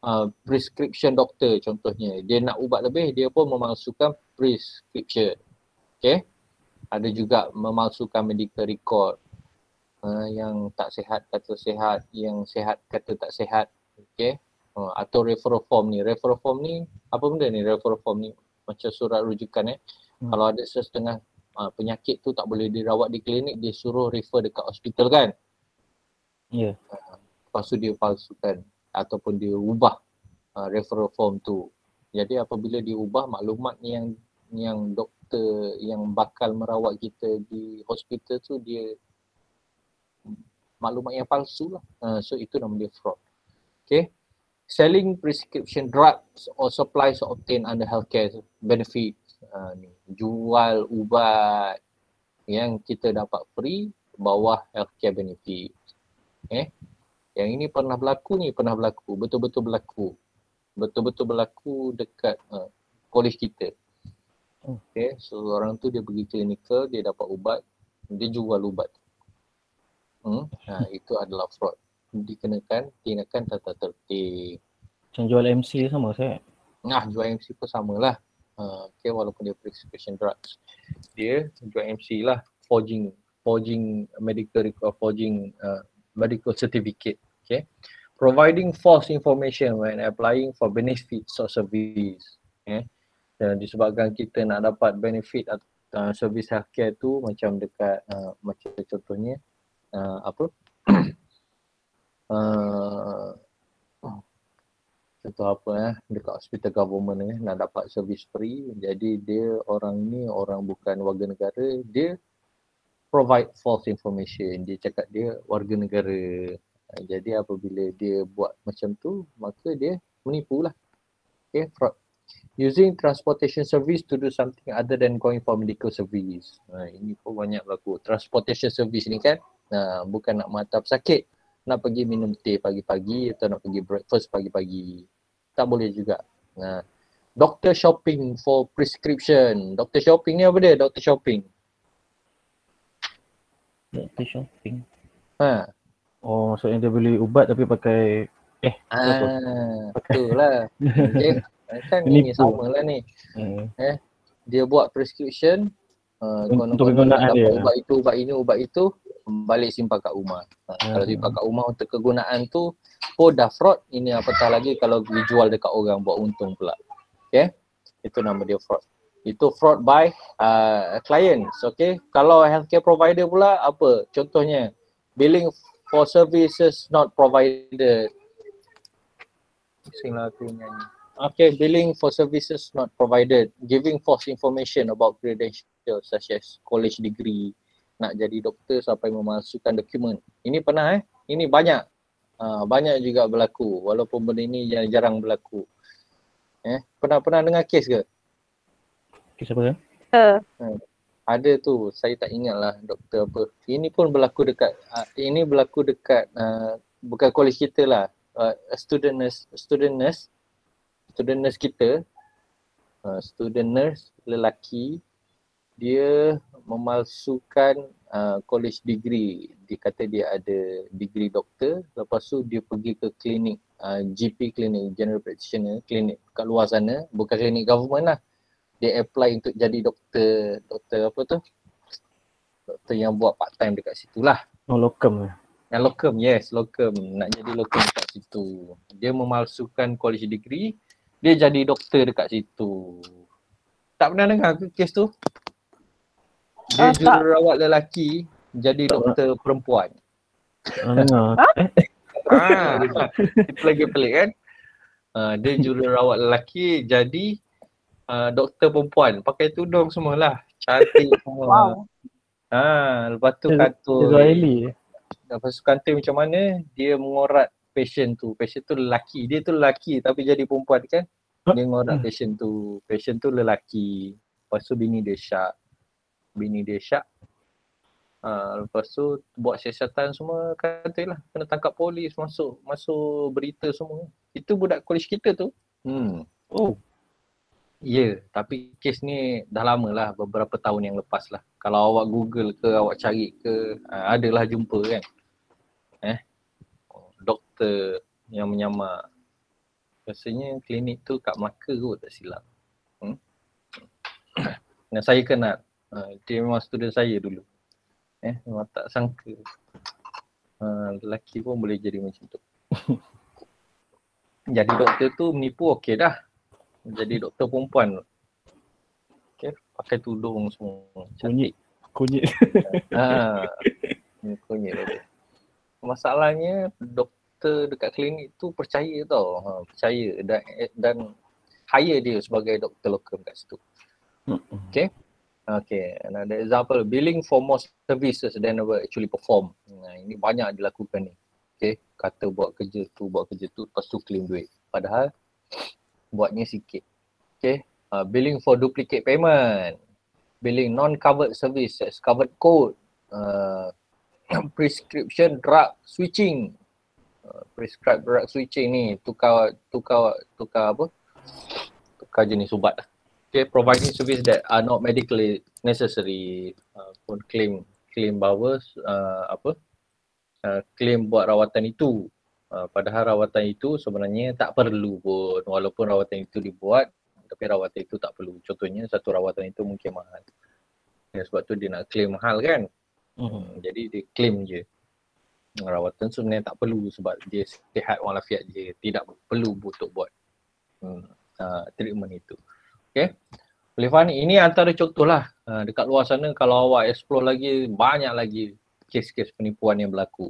prescription doktor contohnya. Dia nak ubat lebih, dia pun memalsukan prescription. Okay. Ada juga memalsukan medical record. Yang tak sihat kata sihat, yang sihat kata tak sihat. Okay. Atau referral form ni. Referral form ni, apa benda ni referral form ni? Macam surat rujukan Kalau ada setengah penyakit tu tak boleh dirawat di klinik, dia suruh refer dekat hospital kan? Ya. Lepas tu dia palsukan ataupun dia ubah referral form tu. Jadi apabila dia ubah maklumat yang doktor yang bakal merawat kita di hospital tu, dia maklumat yang palsu lah. So itu nama dia fraud. Okay. Selling prescription drugs or supplies obtained under healthcare benefits. Jual ubat yang kita dapat free bawah healthcare benefits. Yang ini pernah berlaku, betul-betul berlaku dekat college kita. Okay, so orang tu dia pergi klinikal, dia dapat ubat, dia jual ubat. Itu adalah fraud. Dikenakan tindakan tata tertib. Macam jual MC sama saya. Jual MC pun samalah. Okay, walaupun dia prescription drugs. Dia jual MC lah, forging medical record, forging medical certificate. Okay. Providing false information when applying for benefits or service. Dan disebabkan kita nak dapat benefit atau servis healthcare tu macam dekat macam contohnya contoh apa dekat hospital government nak dapat servis free, jadi dia orang bukan warga negara, dia provide false information, dia cakap dia warga negara. Jadi apabila dia buat macam tu, maka dia menipu lah. Okay, fraud. Using transportation service to do something other than going for medical service. Ini pun banyak berlaku. Transportation service ni kan, bukan nak mata sakit, nak pergi minum teh pagi-pagi atau nak pergi breakfast pagi-pagi. Tak boleh juga. Doctor shopping for prescription. Doctor shopping ni apa dia? Doctor shopping. Doctor shopping. Oh, maksudnya dia beli ubat tapi pakai betul lah. Okay. Kan ini sama lah ni. Dia buat prescription untuk kegunaan dia. Ubat itu balik simpan kat rumah. Kalau simpan kat rumah untuk kegunaan tu dah fraud. Ini apatah lagi kalau dijual dekat orang buat untung pula. Okay. Itu nama dia fraud. Itu fraud by clients. Okay. Kalau healthcare provider pula apa? Contohnya billing for services not provided. Singlah aku nyanyi. Okay, billing for services not provided, giving false information about credentials such as college degree, nak jadi doktor sampai memalsukan dokumen. Ini pernah ini banyak. Banyak juga berlaku, walaupun benda ini jarang berlaku. Pernah dengar kes ke? Kes apa? Ada tu, saya tak ingat lah doktor apa. Ini pun berlaku dekat, bukan college kita lah. Student nurse lelaki, dia memalsukan college degree. Dia kata dia ada degree doktor, lepas tu dia pergi ke klinik GP, klinik general practitioner, klinik kat luar sana, bukan klinik government lah. Dia apply untuk jadi doktor apa tu? Doktor yang buat part time dekat situ lah. Locum. Yang locum, yes, locum. Nak jadi locum dekat situ. Dia memalsukan college degree, dia jadi doktor dekat situ. Tak pernah dengar ke kes tu? Dia jururawat lelaki jadi doktor perempuan. Dengar. Itu lagi pelik kan? Dia jururawat lelaki jadi doktor perempuan. Pakai tudung semualah. Cantik semua. Wow. Lepas tu kantor. Lepas tu kantor macam mana dia mengorat pasien tu lelaki. Dia tu lelaki tapi jadi perempuan kan. Dia ngorat pasien tu lelaki. Lepas tu bini dia syak. Lepas tu buat siasatan semua, katalah kena tangkap polis, masuk berita semua. Itu budak college kita tu. Ya, tapi kes ni dah lama lah, beberapa tahun yang lepas lah. Kalau awak Google ke, awak cari ke, adalah jumpa kan. Doktor yang menyamar. Rasanya klinik tu kat Melaka kot tak silap. Dan saya kenal. Dia memang student saya dulu. Memang tak sangka. Lelaki pun boleh jadi macam tu. Jadi doktor tu menipu okey dah. Jadi doktor perempuan. Okay, pakai tudung semua. Cantik. Kunyit. Kunyit dia. Masalahnya doktor dekat klinik tu percaya tau. Percaya dan hire dia sebagai doktor locum kat situ. Okay. Another example, billing for more services than ever actually perform. Ini banyak dilakukan ni. Okay, kata buat kerja tu, lepas tu claim duit. Padahal buatnya sikit. Okay, billing for duplicate payment. Billing non-covered service as covered code. Prescription drug switching. Prescribed drug switching ni tukar apa? Tukar jenis ubat lah. Okay, providing service that are not medically necessary. Pun claim bahawa claim buat rawatan itu. Padahal rawatan itu sebenarnya tak perlu pun, walaupun rawatan itu dibuat tapi rawatan itu tak perlu. Contohnya satu rawatan itu mungkin mahal. Sebab tu dia nak claim mahal kan. Jadi dia claim je. Rawatan sebenarnya tak perlu sebab dia sihat walafiat je. Tidak perlu untuk buat treatment itu. Okay. Boleh faham ni? Ini antara contoh lah. Dekat luar sana kalau awak explore lagi, banyak lagi kes-kes penipuan yang berlaku.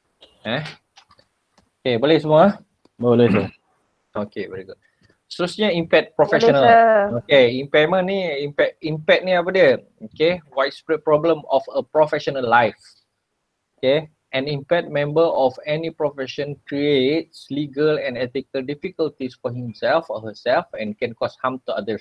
Okay, boleh semua? Boleh sir. Okay, very good. Seterusnya impact professional. Okay, impairment ni, impact ni apa dia? Okay, widespread problem of a professional life. Okay, an impaired member of any profession creates legal and ethical difficulties for himself or herself and can cause harm to others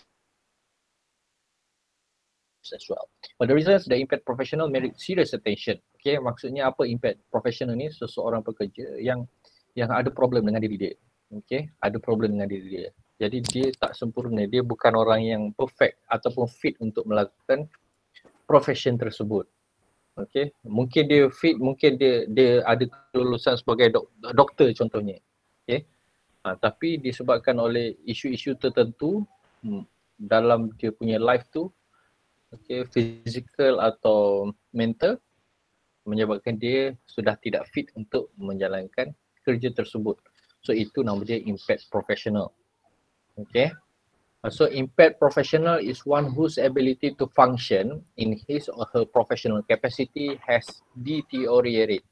as well. For the reasons, the impaired professional merit serious attention. Okay, maksudnya apa impaired professional ni? Seseorang pekerja yang ada problem dengan diri dia. Okay, ada problem dengan diri dia. Jadi dia tak sempurna, dia bukan orang yang perfect ataupun fit untuk melakukan profession tersebut. Okay, mungkin dia fit, mungkin dia ada kelulusan sebagai doktor contohnya. Okay, tapi disebabkan oleh isu-isu tertentu dalam dia punya life tu, okay, physical atau mental, menyebabkan dia sudah tidak fit untuk menjalankan kerja tersebut. So itu nama dia impaired professional. Okay. So impaired professional is one whose ability to function in his or her professional capacity has deteriorated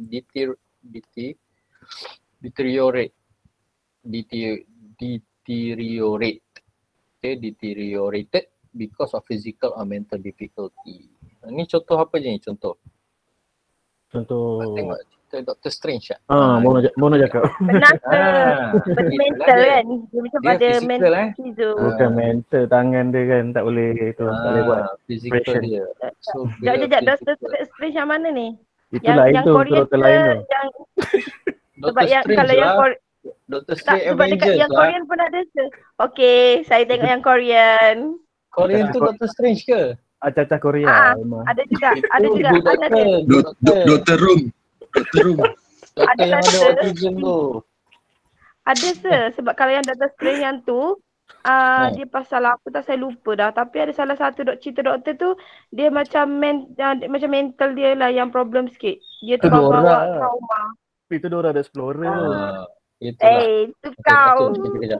because of physical or mental difficulty. Ini contoh apa je ni contoh? Tengok cerita Dr. Strange tak? Mona cakap. Benar ke? Mental kan? Dia macam Dia ada physical, mental. Bukan mental, tangan dia kan tak boleh tu. Tak boleh buat. Physical Operation. dia. So Sekejap, Dr. Strange yang mana ni? Itu lain tu, doktor lain tu. Sebab yang kalau yang Korean, Dr. tak, Strange sebab dekat Avengers yang lah. Korean pun ada tu. Okey, saya tengok yang Korean. Korean tu Dr. Strange ke? Acah-acah Korea memang. Ada juga, ada juga. Good Ada doctor, good doctor. Dr. Room. Doktor yang ada Ada. autism tu. Ada sebab kalau yang Dr. Strange yang tu dia pasal apa tak saya lupa dah, tapi ada salah satu cerita doktor tu dia macam macam mental dia lah yang problem sikit. Dia tu bawa trauma. Itu Dora the Explorer. Itulah. Itu kau. Kejap.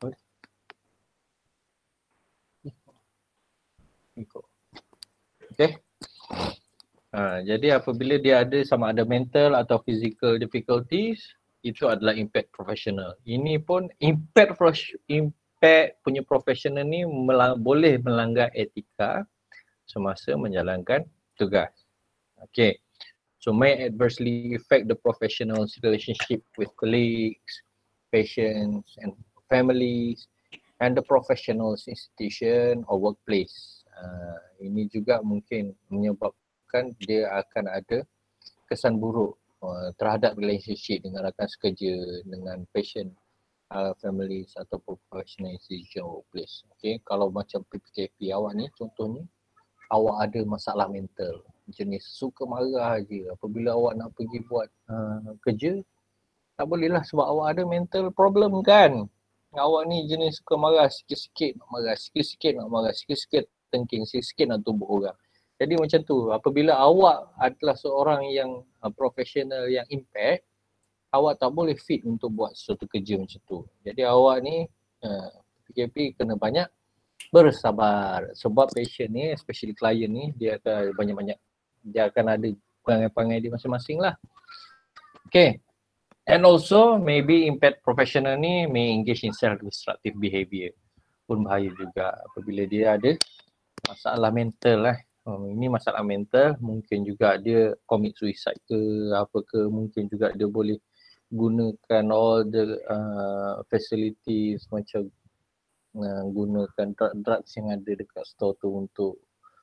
Okay. Jadi apabila dia ada sama ada mental atau physical difficulties, itu adalah impaired professional. Ini pun impaired punya professional ni boleh melanggar etika semasa menjalankan tugas. Okay. So may adversely affect the professional's relationship with colleagues, patients and families and the professional's institution or workplace. Ini juga mungkin menyebabkan dia akan ada kesan buruk terhadap relationship dengan rakan sekerja, dengan patient, families atau professional institution workplace. Okay, kalau macam PPKP awak ni contohnya, awak ada masalah mental, jenis suka marah je apabila awak nak pergi buat kerja, tak boleh lah sebab awak ada mental problem kan. awak ni jenis suka marah, sikit-sikit nak marah, sikit-sikit nak marah, sikit-sikit tengking, sikit-sikit nak tumbuk orang. Jadi macam tu, apabila awak adalah seorang yang profesional yang impact, awak tak boleh fit untuk buat sesuatu kerja macam tu. Jadi awak ni PKP kena banyak bersabar. Sebab patient ni, especially client ni, dia akan banyak-banyak, dia akan ada perangai-perangai dia masing-masing lah. Okay. And also maybe impact professional ni may engage in self-destructive behavior. Pun bahaya juga apabila dia ada masalah mental lah. Ini masalah mental, mungkin juga dia commit suicide ke apa ke, mungkin juga dia boleh gunakan all the facilities macam gunakan drugs yang ada dekat store tu untuk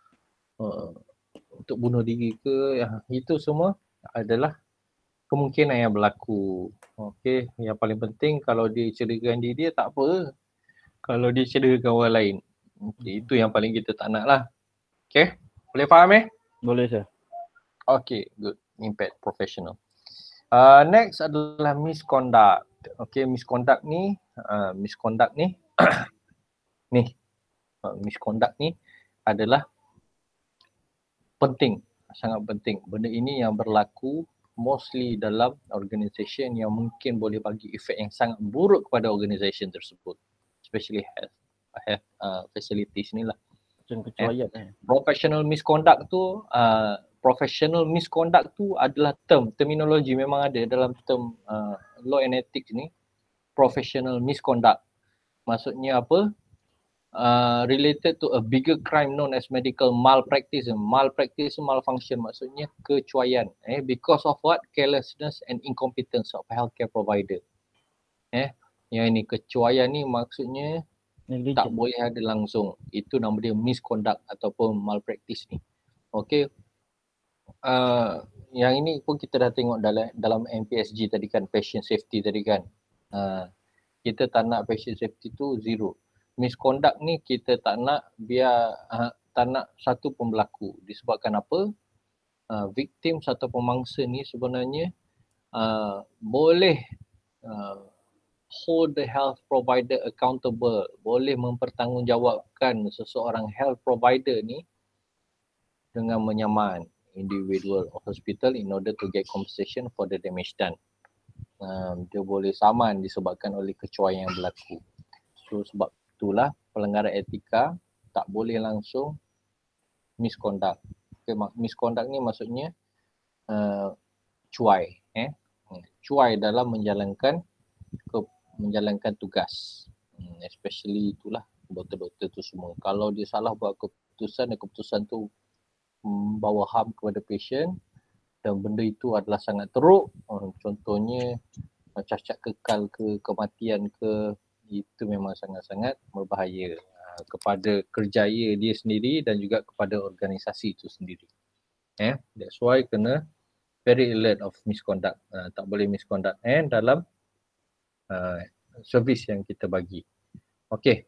bunuh diri ke, itu semua adalah kemungkinan yang berlaku. Okey, yang paling penting kalau dia cederakan diri dia tak apa. Kalau dia cederakan orang lain, itu yang paling kita tak nak lah. Okey, boleh faham Boleh sir. Okay, good. Impact professional. Next adalah misconduct. Okay, misconduct ni misconduct ni adalah penting, sangat penting. Benda ini yang berlaku mostly dalam organisation yang mungkin boleh bagi efek yang sangat buruk kepada organisation tersebut, especially health facilities ni lah. Macam kecuaian Professional misconduct tu adalah terminologi memang ada dalam term law and ethics ni. Professional misconduct maksudnya apa? Related to a bigger crime known as medical malpractice. Malpractice, malfunction maksudnya kecuaian. Because of what? Carelessness and incompetence of healthcare provider. Yang ini kecuaian ni maksudnya tak boleh ada langsung. Itu nama dia misconduct ataupun malpractice ni. Okay. Yang ini pun kita dah tengok dalam MPSG tadi kan, patient safety tadi kan. Kita tak nak patient safety tu zero. Misconduct ni kita tak nak biar tak nak satu pun berlaku. Disebabkan apa? Victim atau pemangsa ni sebenarnya boleh hold the health provider accountable, boleh mempertanggungjawabkan seseorang health provider ni dengan menyaman individual or hospital in order to get compensation for the damage done. Dia boleh saman disebabkan oleh kecuaian yang berlaku. So sebab itulah pelanggaran etika tak boleh langsung misconduct. Okay, misconduct ni maksudnya cuai. Cuai dalam menjalankan tugas. Especially itulah doktor-doktor tu semua. Kalau dia salah buat keputusan dan keputusan tu membawa harm kepada patient dan benda itu adalah sangat teruk, contohnya cacat kekal ke, kematian ke, itu memang sangat-sangat berbahaya kepada kerjaya dia sendiri dan juga kepada organisasi itu sendiri. That's why kena very alert of misconduct. Tak boleh misconduct dalam servis yang kita bagi. Okay.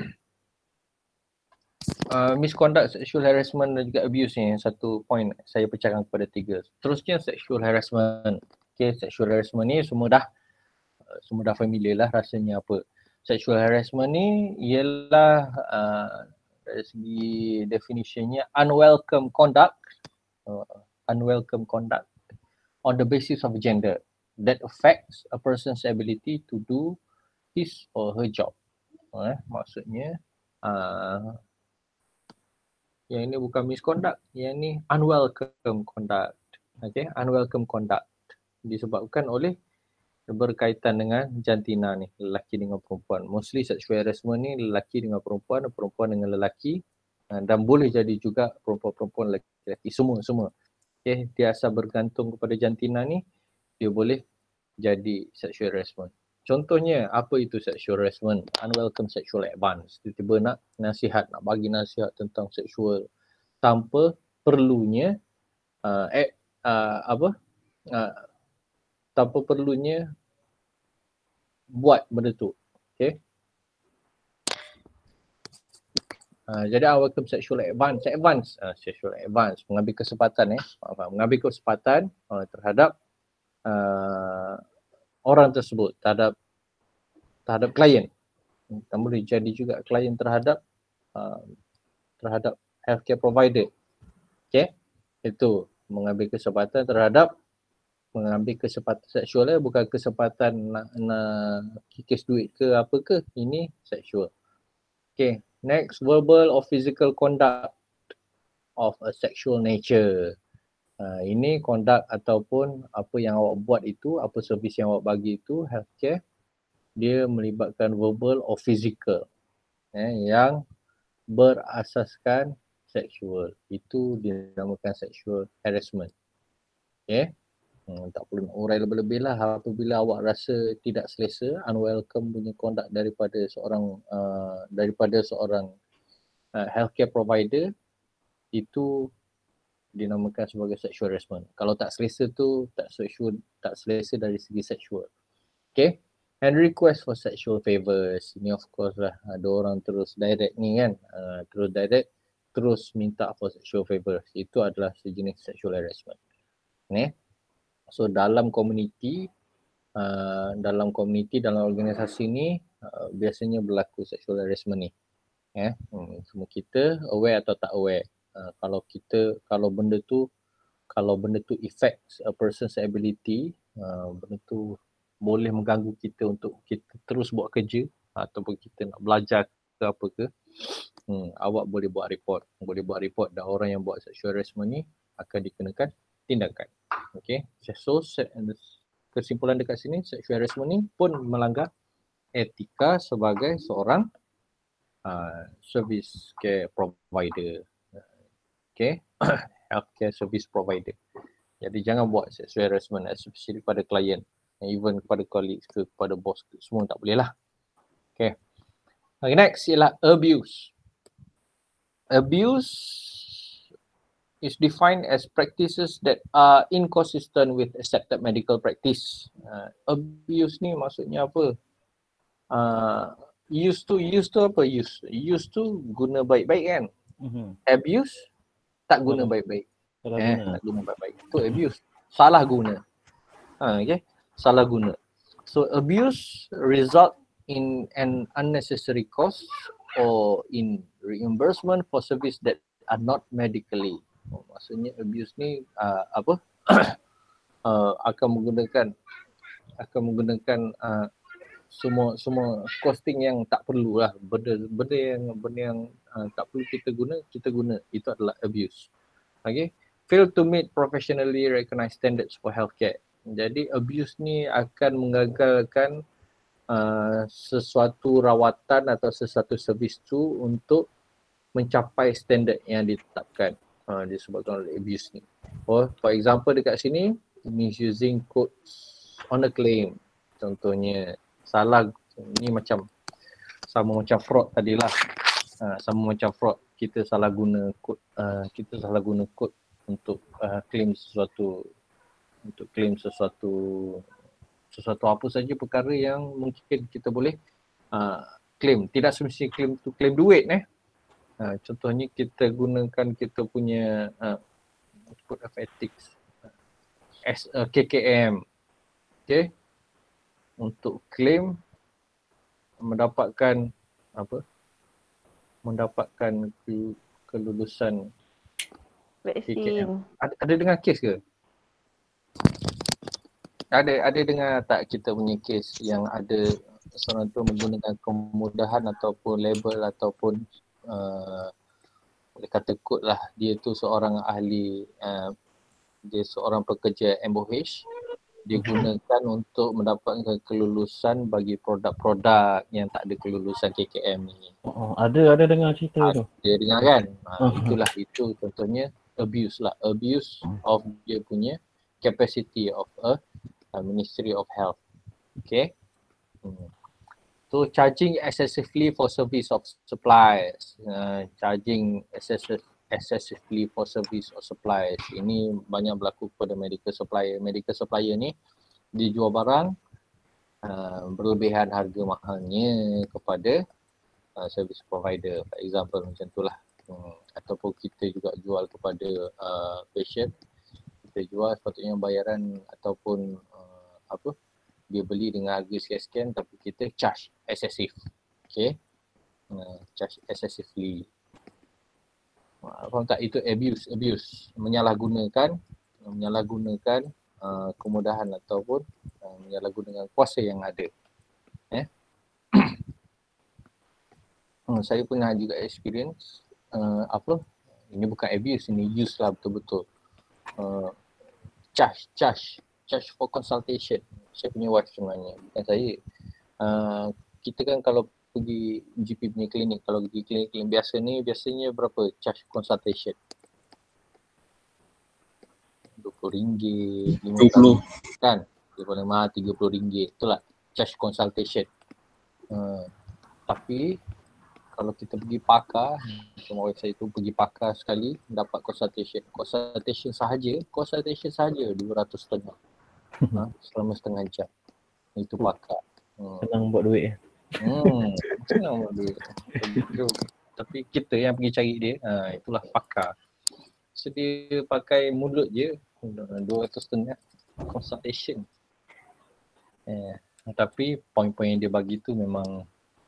Misconduct, sexual harassment dan juga abuse ni satu point saya pecahkan kepada 3. Terusnya sexual harassment. Okay, sexual harassment ni semua dah familiar lah rasanya apa. Sexual harassment ni ialah dari segi definitionnya unwelcome conduct on the basis of gender that affects a person's ability to do his or her job. Maksudnya yang ini bukan misconduct, yang ini unwelcome conduct. Okay, unwelcome conduct disebabkan oleh berkaitan dengan jantina ni, lelaki dengan perempuan. Mostly sexual harassment ni lelaki dengan perempuan, perempuan dengan lelaki, dan boleh jadi juga perempuan-perempuan, lelaki, semua. Okay, dia asal bergantung kepada jantina ni, dia boleh jadi sexual harassment. Contohnya, apa itu sexual harassment? Unwelcome sexual advance. Tiba-tiba nak bagi nasihat tentang seksual tanpa perlunya tanpa perlunya buat benda tu. Okay. Jadi unwelcome sexual advance mengambil kesempatan terhadap orang tersebut, terhadap klien. dan boleh jadi juga klien terhadap healthcare provider. Okay, itu mengambil kesempatan seksual, bukan kesempatan nak kikis duit ke apa ke, ini seksual. Okay, next, verbal or physical conduct of a sexual nature. Ini conduct ataupun apa yang awak buat itu, apa servis yang awak bagi itu, healthcare, dia melibatkan verbal or physical yang berasaskan seksual. Itu dinamakan sexual harassment. Okay. Tak perlu nak urai lebih-lebih lah. Apabila awak rasa tidak selesa, unwelcome punya conduct daripada seorang healthcare provider, itu dinamakan sebagai sexual harassment. Kalau tak selesa tu tak selesa dari segi seksual. Okay. And request for sexual favors. Ini of course lah, ada orang terus direct ni kan, terus minta for sexual favors. Itu adalah sejenis sexual harassment. So dalam komuniti, dalam organisasi ni biasanya berlaku sexual harassment ni. Semua kita aware atau tak aware. Kalau benda tu affects a person's ability, benda tu boleh mengganggu kita untuk kita terus buat kerja ataupun kita nak belajar ke apa ke, awak boleh buat report dan orang yang buat sexual harassment ni akan dikenakan tindakan. Okay, so kesimpulan dekat sini, sexual harassment ni pun melanggar etika sebagai seorang service care provider. Okay, healthcare service provider. Jadi jangan buat sexual harassment, especially pada klien, even kepada colleagues ke, kepada bos ke, semua tak boleh lah. Okay. Next ialah abuse. Abuse is defined as practices that are inconsistent with accepted medical practice. Abuse ni maksudnya apa? Use tu apa? Use tu guna baik-baik kan? Abuse tak guna baik-baik. Tak guna baik-baik. Itu abuse. Salah guna. Okay? Salah guna. So abuse result in an unnecessary cost or in reimbursement for service that are not medically. Maksudnya abuse ni akan menggunakan semua costing yang tak perlu lah, benda yang tak perlu kita guna, itu adalah abuse. Okay, fail to meet professionally recognized standards for healthcare. Jadi abuse ni akan mengagalkan sesuatu rawatan atau sesuatu servis tu untuk mencapai standard yang ditetapkan, disebabkan oleh abuse ni. For example dekat sini, misusing codes on a claim. Contohnya salah, ni sama macam fraud tadilah. Sama macam fraud, kita salah guna kod untuk claim sesuatu, apa saja perkara yang mungkin kita boleh claim. Tidak semestinya claim duit. Contohnya kita gunakan kita punya code of ethics, KKM, okay, untuk claim mendapatkan kelulusan KKM. Ada dengar kes ke? Ada dengar tak kita punya kes yang ada seorang tu menggunakan kemudahan ataupun label ataupun boleh kata kod lah, dia tu seorang ahli, dia seorang pekerja MOH, dia gunakan untuk mendapatkan kelulusan bagi produk-produk yang tak ada kelulusan KKM ni. Ada dengar cerita tu. Dia dengar kan? Itu contohnya abuse lah. Abuse of dia punya capacity of a Ministry of Health. Okay. So charging excessively for service of supplies, charging excessively for service of supplies. Ini banyak berlaku kepada medical supplier. Medical supplier ni dia jual barang berlebihan harga mahalnya kepada service provider. For example macam itulah. Ataupun kita juga jual kepada patient. Kita jual sepatutnya bayaran ataupun dia beli dengan harga sekian-sekian tapi kita charge excessive. Okay. Charge excessively. Faham tak? Itu abuse. Menyalahgunakan kemudahan ataupun menyalahgunakan kuasa yang ada. Saya pernah juga experience ini bukan abuse, ini use lah betul-betul. Charge for consultation. Saya punya wife sebenarnya, bukan saya. Kita kan kalau pergi GP punya klinik, kalau pergi klinik biasa ni biasanya berapa charge consultation? RM20, RM50 kan? Dia paling mahal RM30, itulah charge consultation. Tapi kalau kita pergi pakar, macam wife saya tu pergi pakar sekali dapat consultation sahaja RM200.5 selama setengah jam. Itu pakar. Senang buat duit. Senang buat duit. Tapi kita yang pergi cari dia, itulah pakar. So dia pakai mulut je RM200.5 consultation. Tapi poin-poin yang dia bagi tu memang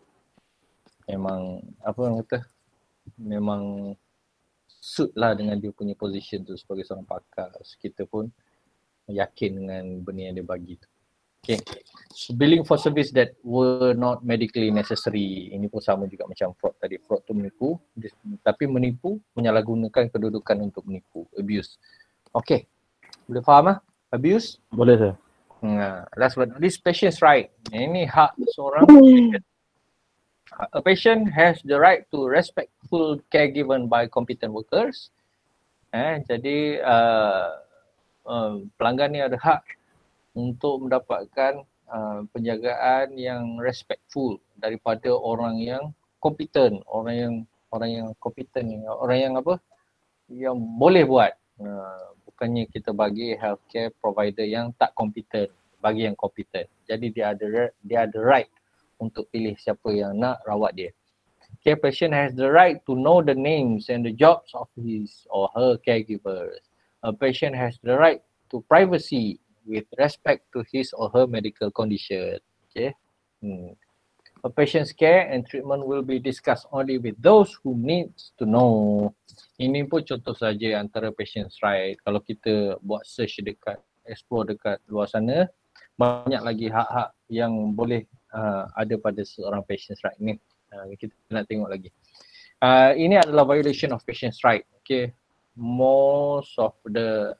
apa orang kata, memang suit lah dengan dia punya position tu sebagai seorang pakar. So, kita pun yakin dengan benda yang dia bagi tu. Okay. So, billing for service that were not medically necessary. Ini pun sama juga macam fraud tadi. Fraud tu menipu, tapi menipu menyalahgunakan kedudukan untuk menipu. Abuse. Okay. Boleh faham lah? Abuse? Boleh sir. Last but not least, patient's right. Ini hak seorang patient. A patient has the right to respectful care given by competent workers. Jadi pelanggan ni ada hak untuk mendapatkan penjagaan yang respectful daripada orang yang kompeten, orang yang kompeten, orang yang apa? Yang boleh buat. Bukannya kita bagi healthcare provider yang tak kompeten, bagi yang kompeten. Jadi dia ada right untuk pilih siapa yang nak rawat dia. Care patient has the right to know the names and the jobs of his or her caregivers. A patient has the right to privacy with respect to his or her medical condition. Okay. A patient's care and treatment will be discussed only with those who needs to know. Ini pun contoh saja antara patient's right. Kalau kita buat search dekat, explore dekat luar sana, banyak lagi hak-hak yang boleh ada pada seorang patient's right ni. Kita nak tengok lagi. Ini adalah violation of patient's right. Okay. Most of the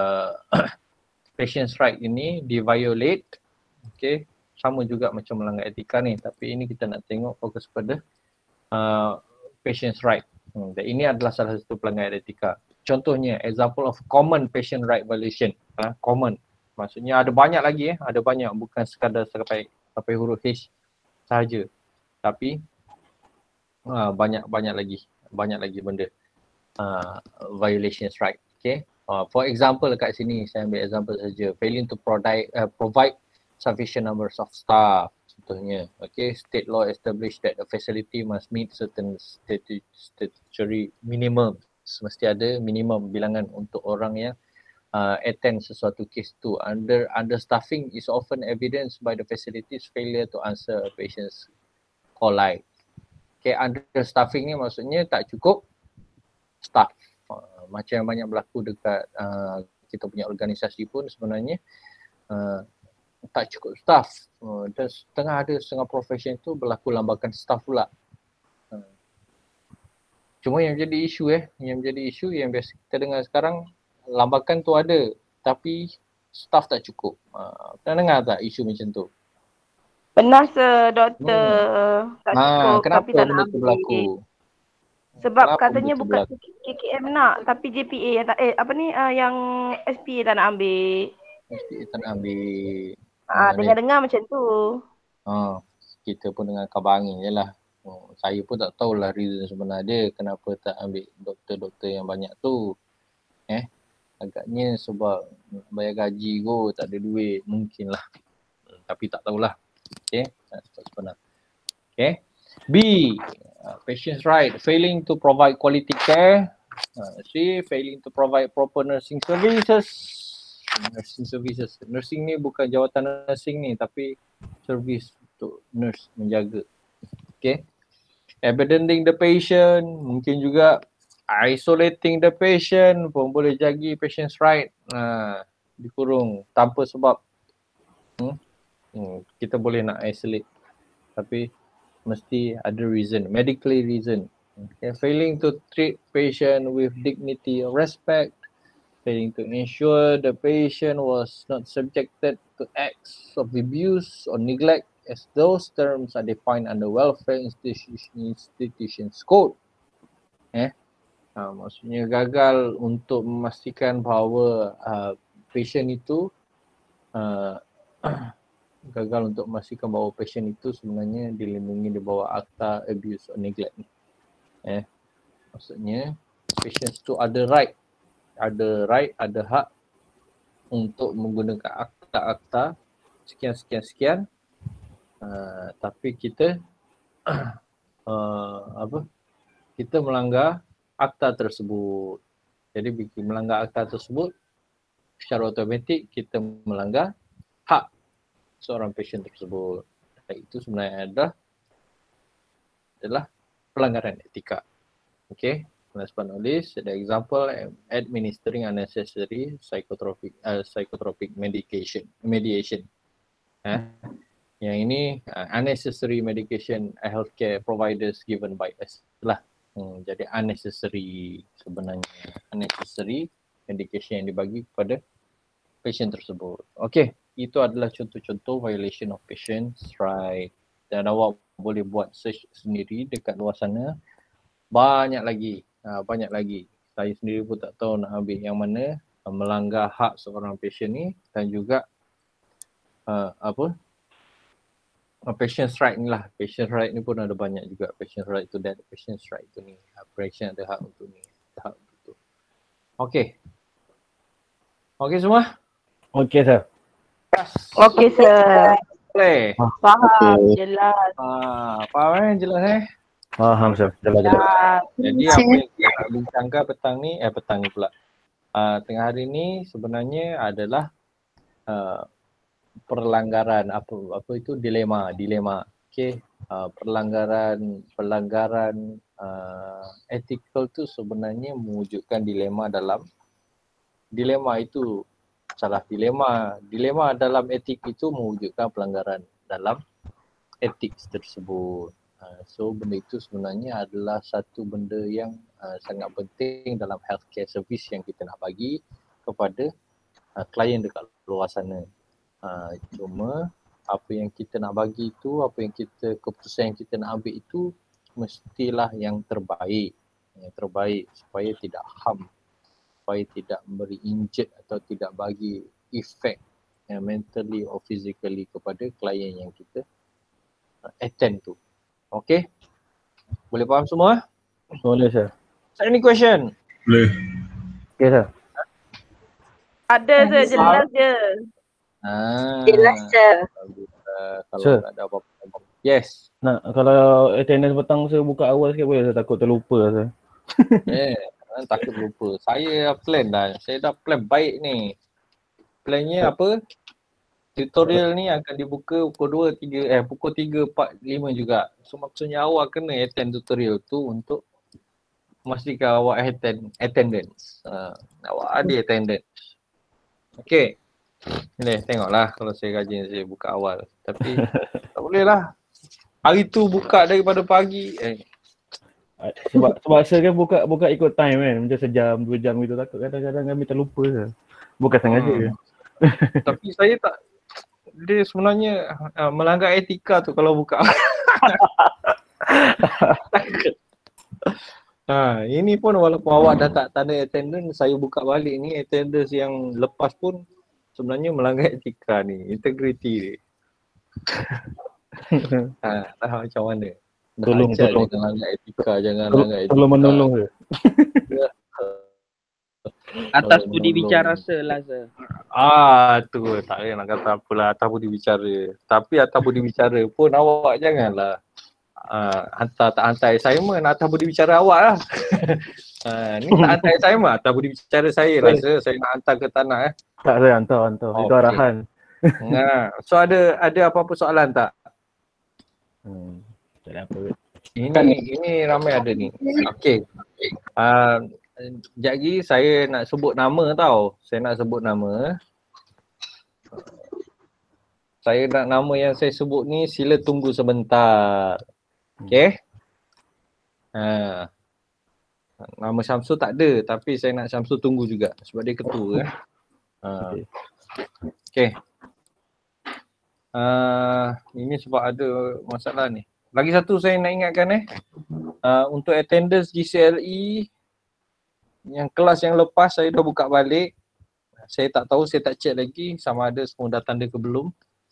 patient's right ini di-violate. Okay. Sama juga macam melanggar etika ni. Tapi ini kita nak tengok fokus pada patient's right. Dan ini adalah salah satu pelanggaran etika. Contohnya, example of common patient right violation. Common. Maksudnya ada banyak lagi ada banyak, bukan sekadar sampai huruf H sahaja. Tapi banyak lagi benda violations right. Okay. For example kat sini saya ambil example saja, failing to provide sufficient numbers of staff contohnya. Okay, state law established that a facility must meet certain statutory minimum. Mesti ada minimum bilangan untuk orang yang attend sesuatu kes tu. Understaffing is often evidenced by the facility's failure to answer a patient's call line. Okay, understaffing ni maksudnya tak cukup staff. Macam yang banyak berlaku dekat kita punya organisasi pun sebenarnya tak cukup staff. Dan setengah profession tu berlaku lambakan staff pula. Cuma yang jadi isu yang biasa kita dengar sekarang, lambakan tu ada tapi staff tak cukup. Pernah dengar tak isu macam tu? Pernah doktor tak cukup kenapa tapi tak benda nak tu ambil. berlaku? Sebab Kenapa katanya benda tu bukan berlaku? KKM nak, tapi JPA yang tak yang SPA tak nak ambil. SPA tak nak ambil. Dengar-dengar macam tu. Kita pun dengan khabar angin je lah. Saya pun tak tahulah reason sebenar dia kenapa tak ambil doktor-doktor yang banyak tu. Agaknya sebab bayar gaji kot, tak ada duit, mungkin lah. Tapi tak tahulah. Okay, tak sebenar. Okay. B, patient's right, failing to provide quality care. C, failing to provide proper nursing services. Nursing ni bukan jawatan nursing ni, tapi servis untuk nurse menjaga. Okay. Abandoning the patient, mungkin juga isolating the patient pun boleh jadi patient's right. Dikurung tanpa sebab. Kita boleh nak isolate tapi mesti ada reason, medically reason. Okay. Failing to treat patient with dignity or respect, failing to ensure the patient was not subjected to acts of abuse or neglect as those terms are defined under Welfare Institutions Code. Maksudnya gagal untuk memastikan bahawa patient itu sebenarnya dilindungi di bawah Akta Abuse or Neglect. Maksudnya patients tu ada right, ada hak untuk menggunakan akta-akta sekian. Tapi kita kita melanggar akta tersebut. Jadi bila melanggar akta tersebut, secara automatik kita melanggar hak seorang pasien tersebut. Dan itu sebenarnya adalah pelanggaran etika. Okay. Last but not least, the example administering unnecessary psychotropic medication. Yang ini unnecessary medication healthcare providers given by us lah. Jadi unnecessary sebenarnya, unnecessary medication yang dibagi kepada patient tersebut. Okay, itu adalah contoh-contoh violation of patient's right. Dan awak boleh buat search sendiri dekat luar sana. Banyak lagi. Saya sendiri pun tak tahu nak ambil yang mana melanggar hak seorang patient ni, dan juga patient's right ni lah. Patient's right ni pun ada banyak juga. Patient's right to that, patient's right to ni. Patient ada hak untuk ni, ada hak untuk tu. Okay. Okay semua? Okay sir. Okey sir. Boleh? Faham, jelas. Faham jelas Faham sir. Jelas. Jadi apa yang kita nak bincangkan petang ni pula. Tengah hari ni sebenarnya adalah perlanggaran apa itu dilema. Okey. Pelanggaran ethical tu sebenarnya mewujudkan dilema dalam etik itu mewujudkan pelanggaran dalam etik tersebut. So benda itu sebenarnya adalah satu benda yang sangat penting dalam healthcare service yang kita nak bagi kepada klien dekat luar sana. Cuma apa yang kita nak bagi itu, keputusan yang kita nak ambil itu mestilah yang terbaik supaya tidak harm, supaya tidak memberi injured atau tidak bagi efek mentally or physically kepada klien yang kita attend tu. Okay? Boleh faham semua? Boleh sir. Any question? Boleh. Okay sir. Ada sir, jelas je. Jelas je. Kalau Sir. tak ada apa-apa. Yes. Nak kalau attendance petang saya buka awal sikit boleh, saya takut terlupa sir. Takut lupa. Saya plan dah. Saya dah plan baik ni. Plannya apa? Tutorial ni akan dibuka pukul 3:45 juga. So maksudnya awak kena attend tutorial tu untuk memastikan awak attendance. Awak ada attendance. Okay. Ni tengoklah kalau saya rajin saya buka awal. Tapi tak boleh lah. Hari tu buka daripada pagi. Sebab saya kan buka ikut time kan. Macam sejam, 2 jam gitu, takut kadang-kadang kami terlupa je. Bukan sengaja. Tapi saya tak, dia sebenarnya melanggar etika tu kalau buka. Ini pun walaupun awak dah tak tanda attendance, saya buka balik ni attendance yang lepas pun sebenarnya melanggar etika ni, integriti dia. Macam mana? Tolong. Jangan langgar etika, Tolong menolong je. Atas budi bicara lah sir. Tu tak payah nak kata apalah atas budi bicara. Tapi atas budi bicara pun awak janganlah tak hantar assignment atas budi bicara awak lah. Ni tak hantar assignment atas budi bicara saya rasa saya nak hantar ke tanah Tak saya hantar. Itu arahan. So ada apa-apa soalan tak? Tak ada apa. Ini ramai ada ni. Okey. Sekejap lagi saya nak sebut nama tau. Saya nak sebut nama. Saya nak nama yang saya sebut ni sila tunggu sebentar. Okey. Nama Syamsul tak ada tapi saya nak Syamsul tunggu juga sebab dia ketua Okey. Ini sebab ada masalah ni. Lagi satu saya nak ingatkan untuk attendance GCLE yang kelas yang lepas saya dah buka balik. Saya tak tahu, saya tak check lagi sama ada semua dah tanda ke belum.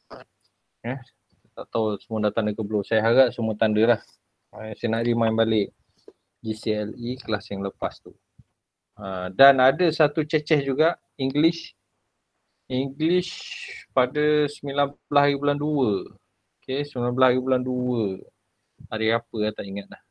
Tak tahu semua dah tanda ke belum. Saya harap semua tanda lah. Saya nak remind balik GCLE kelas yang lepas tu. Dan ada satu ceceh juga English pada 19 hari bulan 2. Okay, 19 hari bulan 2. Hari apa tak ingat dah.